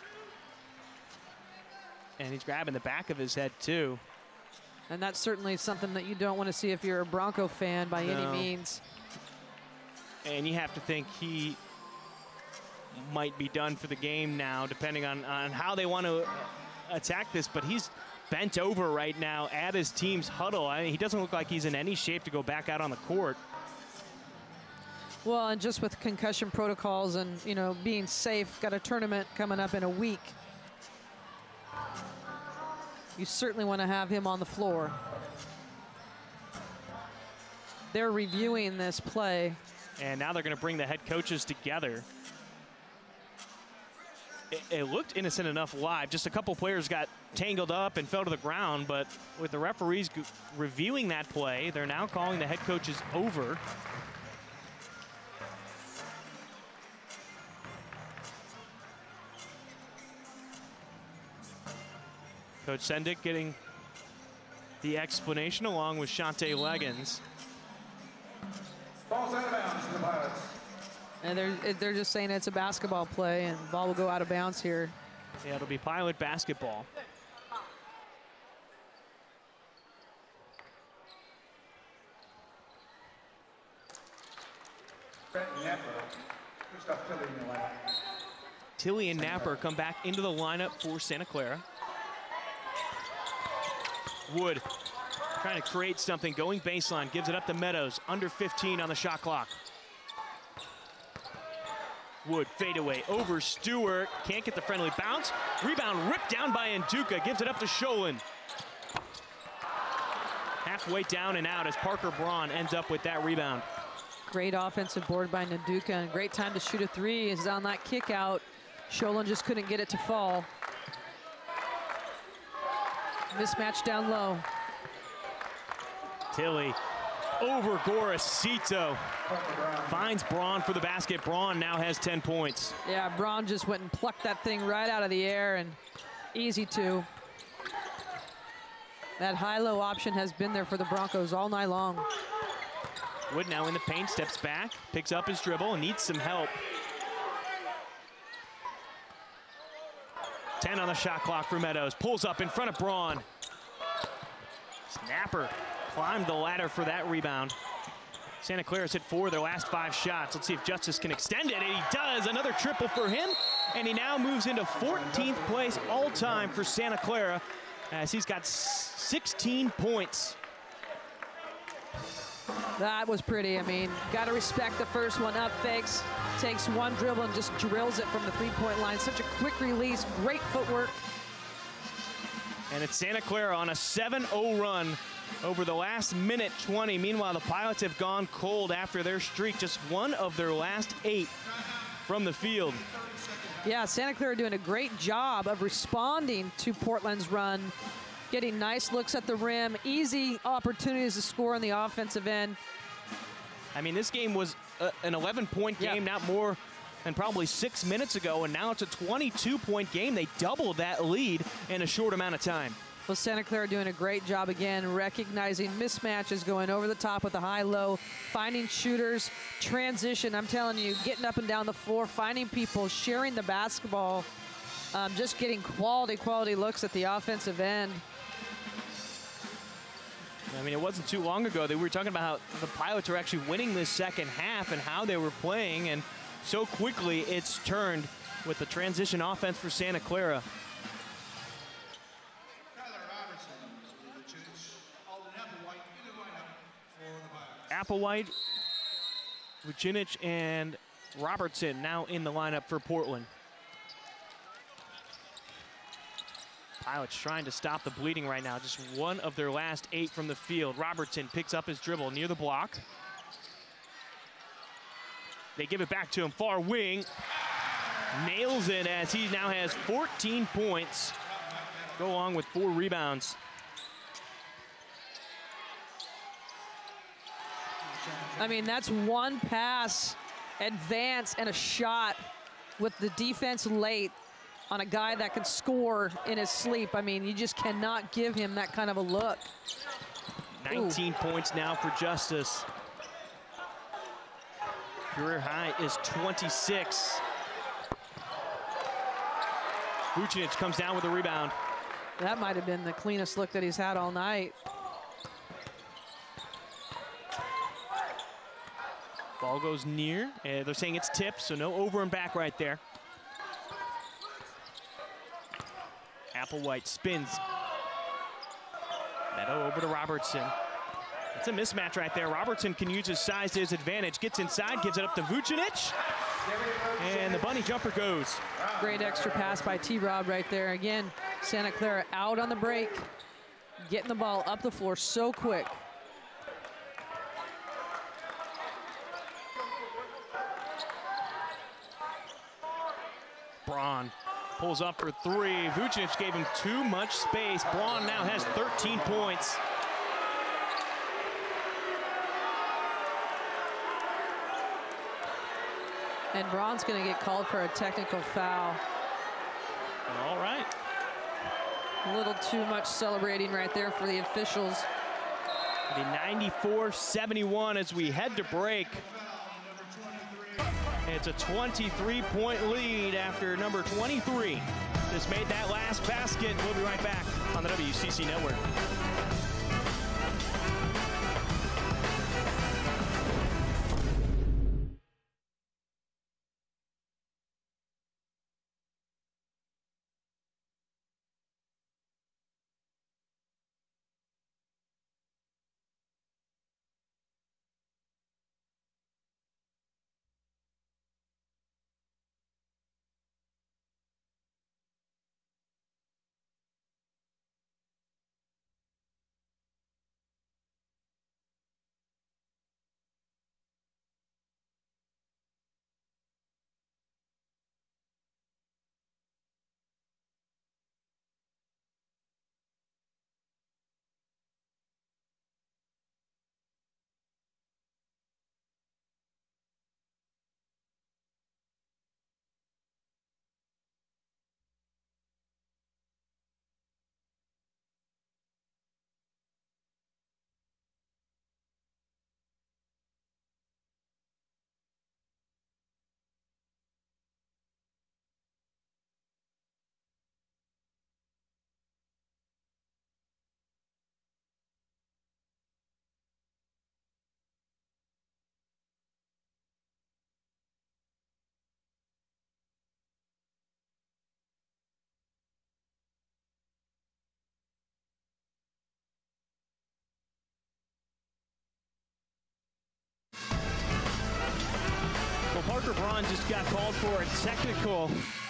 and he's grabbing the back of his head, too. And that's certainly something that you don't want to see if you're a Bronco fan by no. any means. And you have to think he might be done for the game now, depending on, on how they want to attack this. But he's bent over right now at his team's huddle. I mean, he doesn't look like he's in any shape to go back out on the court. Well, and just with concussion protocols and, you know, being safe, got a tournament coming up in a week. You certainly want to have him on the floor. They're reviewing this play. And now they're going to bring the head coaches together. It, it looked innocent enough live. Just a couple players got tangled up and fell to the ground, but with the referees reviewing that play, they're now calling the head coaches over. Coach Sendick getting the explanation along with Shante Leggins. Ball's out of bounds to the Pilots. And they're, they're just saying it's a basketball play and ball will go out of bounds here. Yeah, it'll be Pilot basketball. Tilly and Napper come back into the lineup for Santa Clara. Wood trying to create something, going baseline, gives it up to Meadows, under fifteen on the shot clock. Wood fadeaway over Stewart, can't get the friendly bounce. Rebound ripped down by Nduka, gives it up to Sholin. Halfway down and out as Parker Braun ends up with that rebound. Great offensive board by Nduka, and great time to shoot a three is on that kick out. Sholin just couldn't get it to fall. Mismatch down low. Tilly over Gorosito. Finds Braun for the basket. Braun now has ten points. Yeah, Braun just went and plucked that thing right out of the air, and easy two. That high-low option has been there for the Broncos all night long. Wood now in the paint, steps back, picks up his dribble, and needs some help. ten on the shot clock for Meadows. Pulls up in front of Braun. Snapper climbed the ladder for that rebound. Santa Clara's hit four of their last five shots. Let's see if Justice can extend it, and he does. Another triple for him, and he now moves into fourteenth place all-time for Santa Clara, as he's got sixteen points. That was pretty. I mean, got to respect the first one. Up fakes, takes one dribble and just drills it from the three-point line. Such a quick release, great footwork. And it's Santa Clara on a seven oh run over the last minute twenty. Meanwhile, the Pilots have gone cold after their streak. Just one of their last eight from the field. Yeah, Santa Clara doing a great job of responding to Portland's run. Getting nice looks at the rim, easy opportunities to score on the offensive end. I mean, this game was a, an eleven point game, yep. not more than probably six minutes ago, and now it's a twenty-two point game. They doubled that lead in a short amount of time. Well, Santa Clara doing a great job again, recognizing mismatches, going over the top with the high-low, finding shooters, transition. I'm telling you, getting up and down the floor, finding people, sharing the basketball, um, just getting quality, quality looks at the offensive end. I mean, it wasn't too long ago that we were talking about how the Pilots are actually winning this second half and how they were playing, and so quickly it's turned with the transition offense for Santa Clara. Applewhite, Vucinic, and Robertson now in the lineup for Portland. Pilots trying to stop the bleeding right now. Just one of their last eight from the field. Robertson picks up his dribble near the block. They give it back to him, far wing. Nails it as he now has fourteen points. Go along with four rebounds. I mean, that's one pass, advance, and a shot with the defense late on a guy that can score in his sleep. I mean, you just cannot give him that kind of a look. nineteen Ooh. Points now for Justice. Career high is twenty-six. Vucinic comes down with a rebound. That might have been the cleanest look that he's had all night. Ball goes near, and they're saying it's tipped, so no over and back right there. Applewhite spins. Meadow over to Robertson. It's a mismatch right there. Robertson can use his size to his advantage. Gets inside, gives it up to Vucinic. And the bunny jumper goes. Great extra pass by T-Rob right there. Again, Santa Clara out on the break. Getting the ball up the floor so quick. Braun pulls up for three. Vucinic gave him too much space. Braun now has thirteen points. And Braun's going to get called for a technical foul. All right. A little too much celebrating right there for the officials. The ninety-four seventy-one as we head to break. It's a twenty-three point lead after number twenty-three just made that last basket. We'll be right back on the W C C Network. Parker Braun just got called for a technical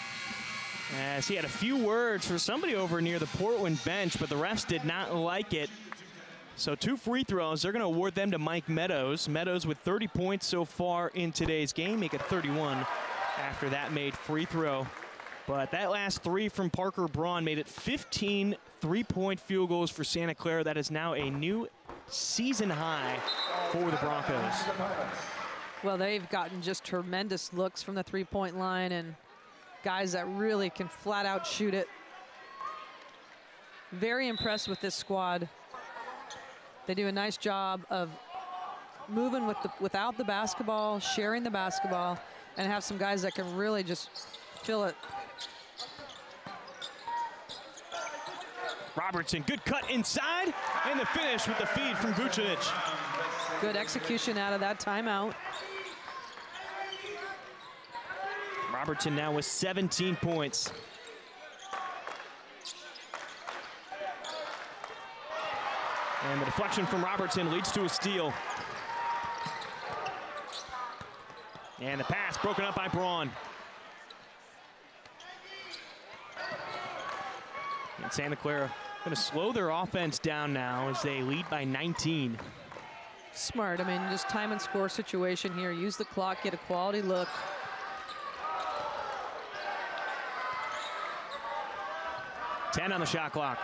as he had a few words for somebody over near the Portland bench, but the refs did not like it. So two free throws, they're going to award them to Mike Meadows. Meadows with thirty points so far in today's game, make it thirty-one after that made free throw. But that last three from Parker Braun made it fifteen three-point field goals for Santa Clara. That is now a new season high for the Broncos. Well, they've gotten just tremendous looks from the three-point line and guys that really can flat out shoot it. Very impressed with this squad. They do a nice job of moving with the, without the basketball, sharing the basketball, and have some guys that can really just fill it. Robertson, good cut inside, and the finish with the feed from Vucinic. Good execution out of that timeout. Robertson now with seventeen points. And the deflection from Robertson leads to a steal. And the pass broken up by Braun. And Santa Clara going to slow their offense down now as they lead by nineteen. Smart. I mean, just time and score situation here. Use the clock, get a quality look. ten on the shot clock.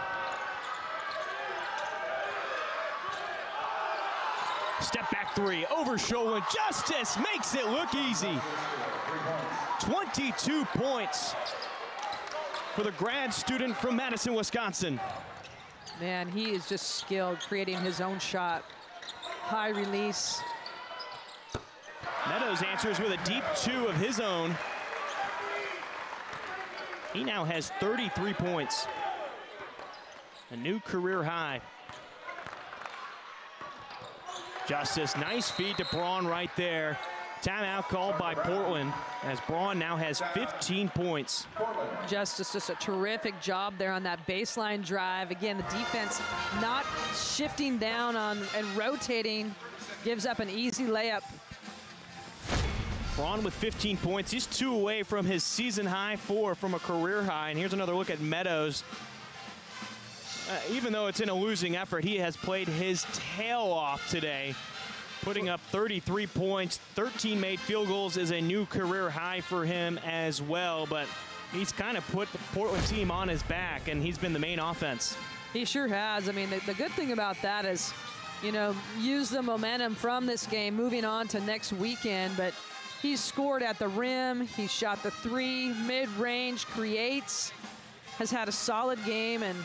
Step back three, over Sholin. Justice makes it look easy. twenty-two points for the grad student from Madison, Wisconsin. Man, he is just skilled, creating his own shot. High release. Meadows answers with a deep two of his own. He now has thirty-three points. A new career high. Justice, nice feed to Braun right there. Timeout called by Portland as Braun now has fifteen points. Justice, just a terrific job there on that baseline drive. Again, the defense not shifting down on and rotating, gives up an easy layup. Braun with fifteen points. He's two away from his season high, four from a career high. And here's another look at Meadows. Uh, even though it's in a losing effort, he has played his tail off today, putting up thirty-three points. thirteen made field goals is a new career high for him as well, but he's kind of put the Portland team on his back, and he's been the main offense. He sure has. I mean, the, the good thing about that is, you know, use the momentum from this game moving on to next weekend, but he's scored at the rim, he shot the three, mid-range, creates. has had a solid game, and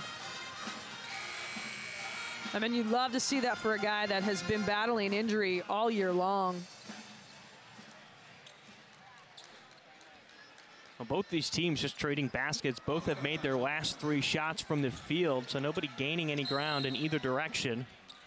I mean, you'd love to see that for a guy that has been battling injury all year long. Well, both these teams just trading baskets. Both have made their last three shots from the field, so nobody gaining any ground in either direction.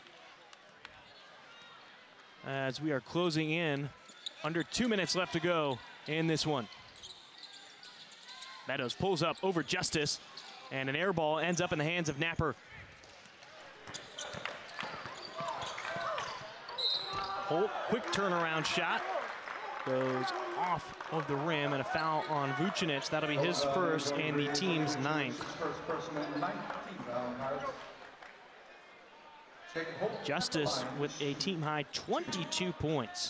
As we are closing in, under two minutes left to go in this one. Meadows pulls up over Justice, and an air ball ends up in the hands of Napper. Holt, quick turnaround shot, goes off of the rim, and a foul on Vucinic. That'll be his first and the team's ninth. Justice with a team high twenty-two points.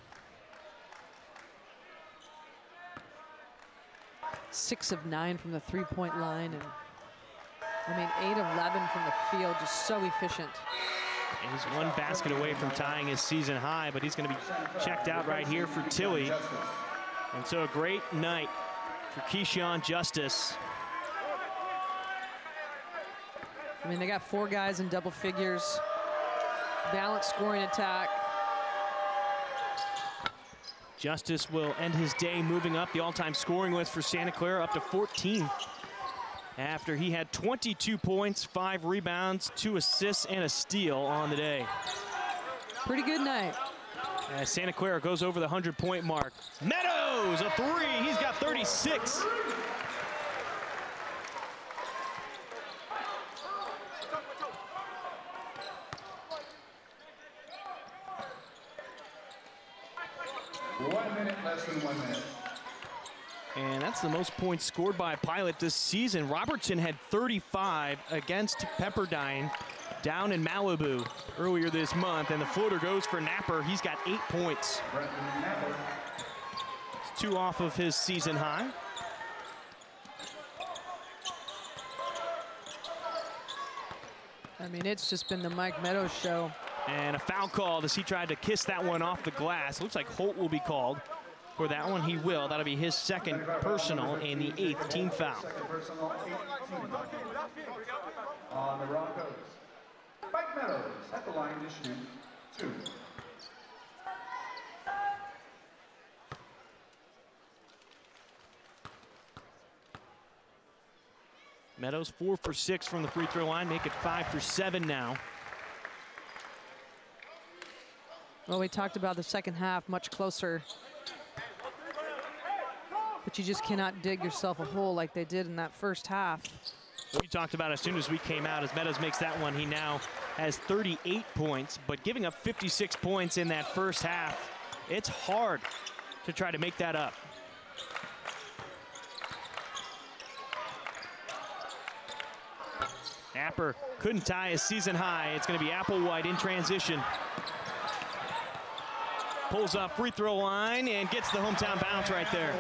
Six of nine from the three-point line, and I mean, eight of eleven from the field, just so efficient. He's one basket away from tying his season high, but he's going to be checked out right here for Tilly. And so a great night for Keyshawn Justice. I mean, they got four guys in double figures, balanced scoring attack. Justice will end his day moving up the all-time scoring list for Santa Clara up to fourteen. After he had twenty-two points, five rebounds, two assists, and a steal on the day. Pretty good night. As Santa Clara goes over the hundred-point mark. Meadows, a three, he's got thirty-six. One minute, less than one minute. And that's the most points scored by a Pilot this season. Robertson had thirty-five against Pepperdine down in Malibu earlier this month, and the floater goes for Napper. He's got eight points. It's two off of his season high. I mean, it's just been the Mike Meadows show. And a foul call as he tried to kiss that one off the glass. Looks like Holt will be called for that one. He will. That'll be his second personal and the eighth team foul. Second personal, eighteen. On the Broncos. Mike Meadows at the line to shoot two. Meadows four for six from the free throw line, make it five for seven now. Well, we talked about the second half, much closer. But you just cannot dig yourself a hole like they did in that first half. We talked about as soon as we came out, as Meadows makes that one, he now has thirty-eight points, but giving up fifty-six points in that first half, it's hard to try to make that up. Napper couldn't tie his season high. It's going to be Applewhite in transition. Pulls up free throw line and gets the hometown bounce right there.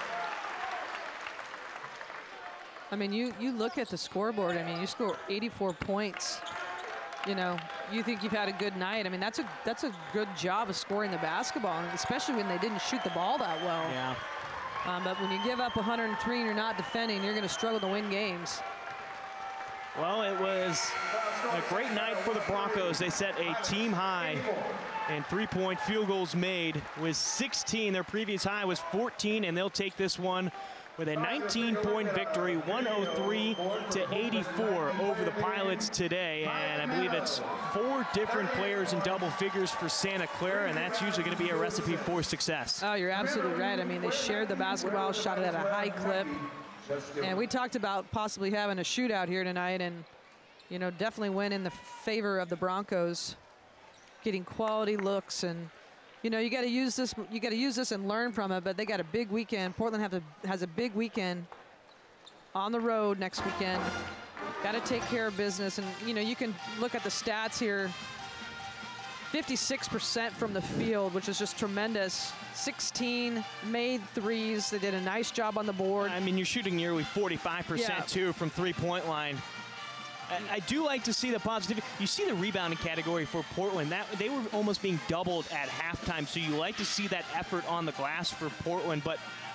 I mean, you, you look at the scoreboard, I mean, you score eighty-four points. You know, you think you've had a good night. I mean, that's a that's a good job of scoring the basketball, especially when they didn't shoot the ball that well. Yeah. Um, but when you give up one hundred three and you're not defending, you're going to struggle to win games. Well, it was a great night for the Broncos. They set a team high in three-point field goals made with sixteen. Their previous high was fourteen, and they'll take this one with a nineteen-point victory, one oh three to eighty-four over the Pilots today. And I believe it's four different players in double figures for Santa Clara, and that's usually going to be a recipe for success. Oh, you're absolutely right. I mean, they shared the basketball, shot it at a high clip. And we talked about possibly having a shootout here tonight, and, you know, definitely went in the favor of the Broncos, getting quality looks. And, you know, you got to use this. You got to use this and learn from it. But they got a big weekend. Portland have a, has a big weekend on the road next weekend. Got to take care of business. And, you know, you can look at the stats here. fifty-six percent from the field, which is just tremendous. sixteen made threes. They did a nice job on the board. I mean, you're shooting nearly forty-five percent yeah. too from three-point line. I, I do like to see the positivity. You see the rebounding category for Portland. That they were almost being doubled at halftime, so you like to see that effort on the glass for Portland. But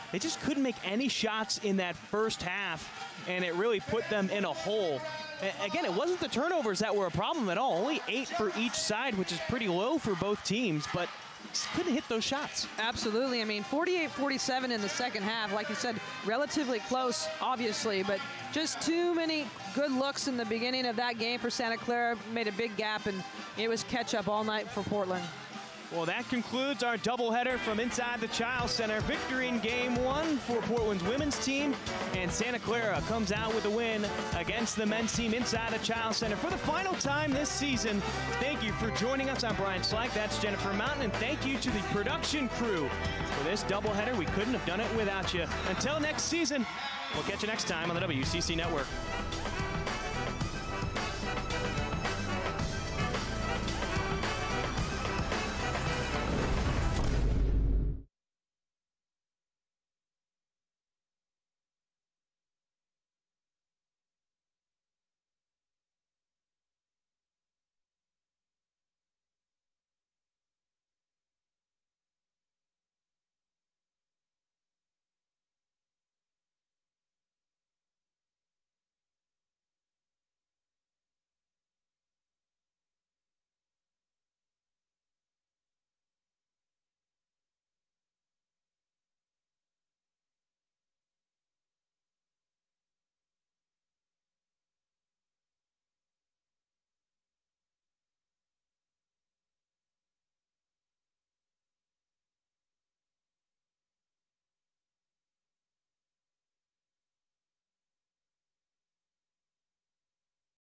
They just couldn't make any shots in that first half, and it really put them in a hole. A- again, it wasn't the turnovers that were a problem at all. Only eight for each side, which is pretty low for both teams, but just couldn't hit those shots. Absolutely. I mean, forty-eight forty-seven in the second half. Like you said, relatively close, obviously, but just too many good looks in the beginning of that game for Santa Clara. Made a big gap, and it was catch-up all night for Portland. Well, that concludes our doubleheader from inside the Chiles Center. Victory in game one for Portland's women's team, and Santa Clara comes out with a win against the men's team inside the Chiles Center for the final time this season. Thank you for joining us. I'm Brian Slack. That's Jennifer Mountain, and thank you to the production crew for this doubleheader. We couldn't have done it without you. Until next season, we'll catch you next time on the W C C Network.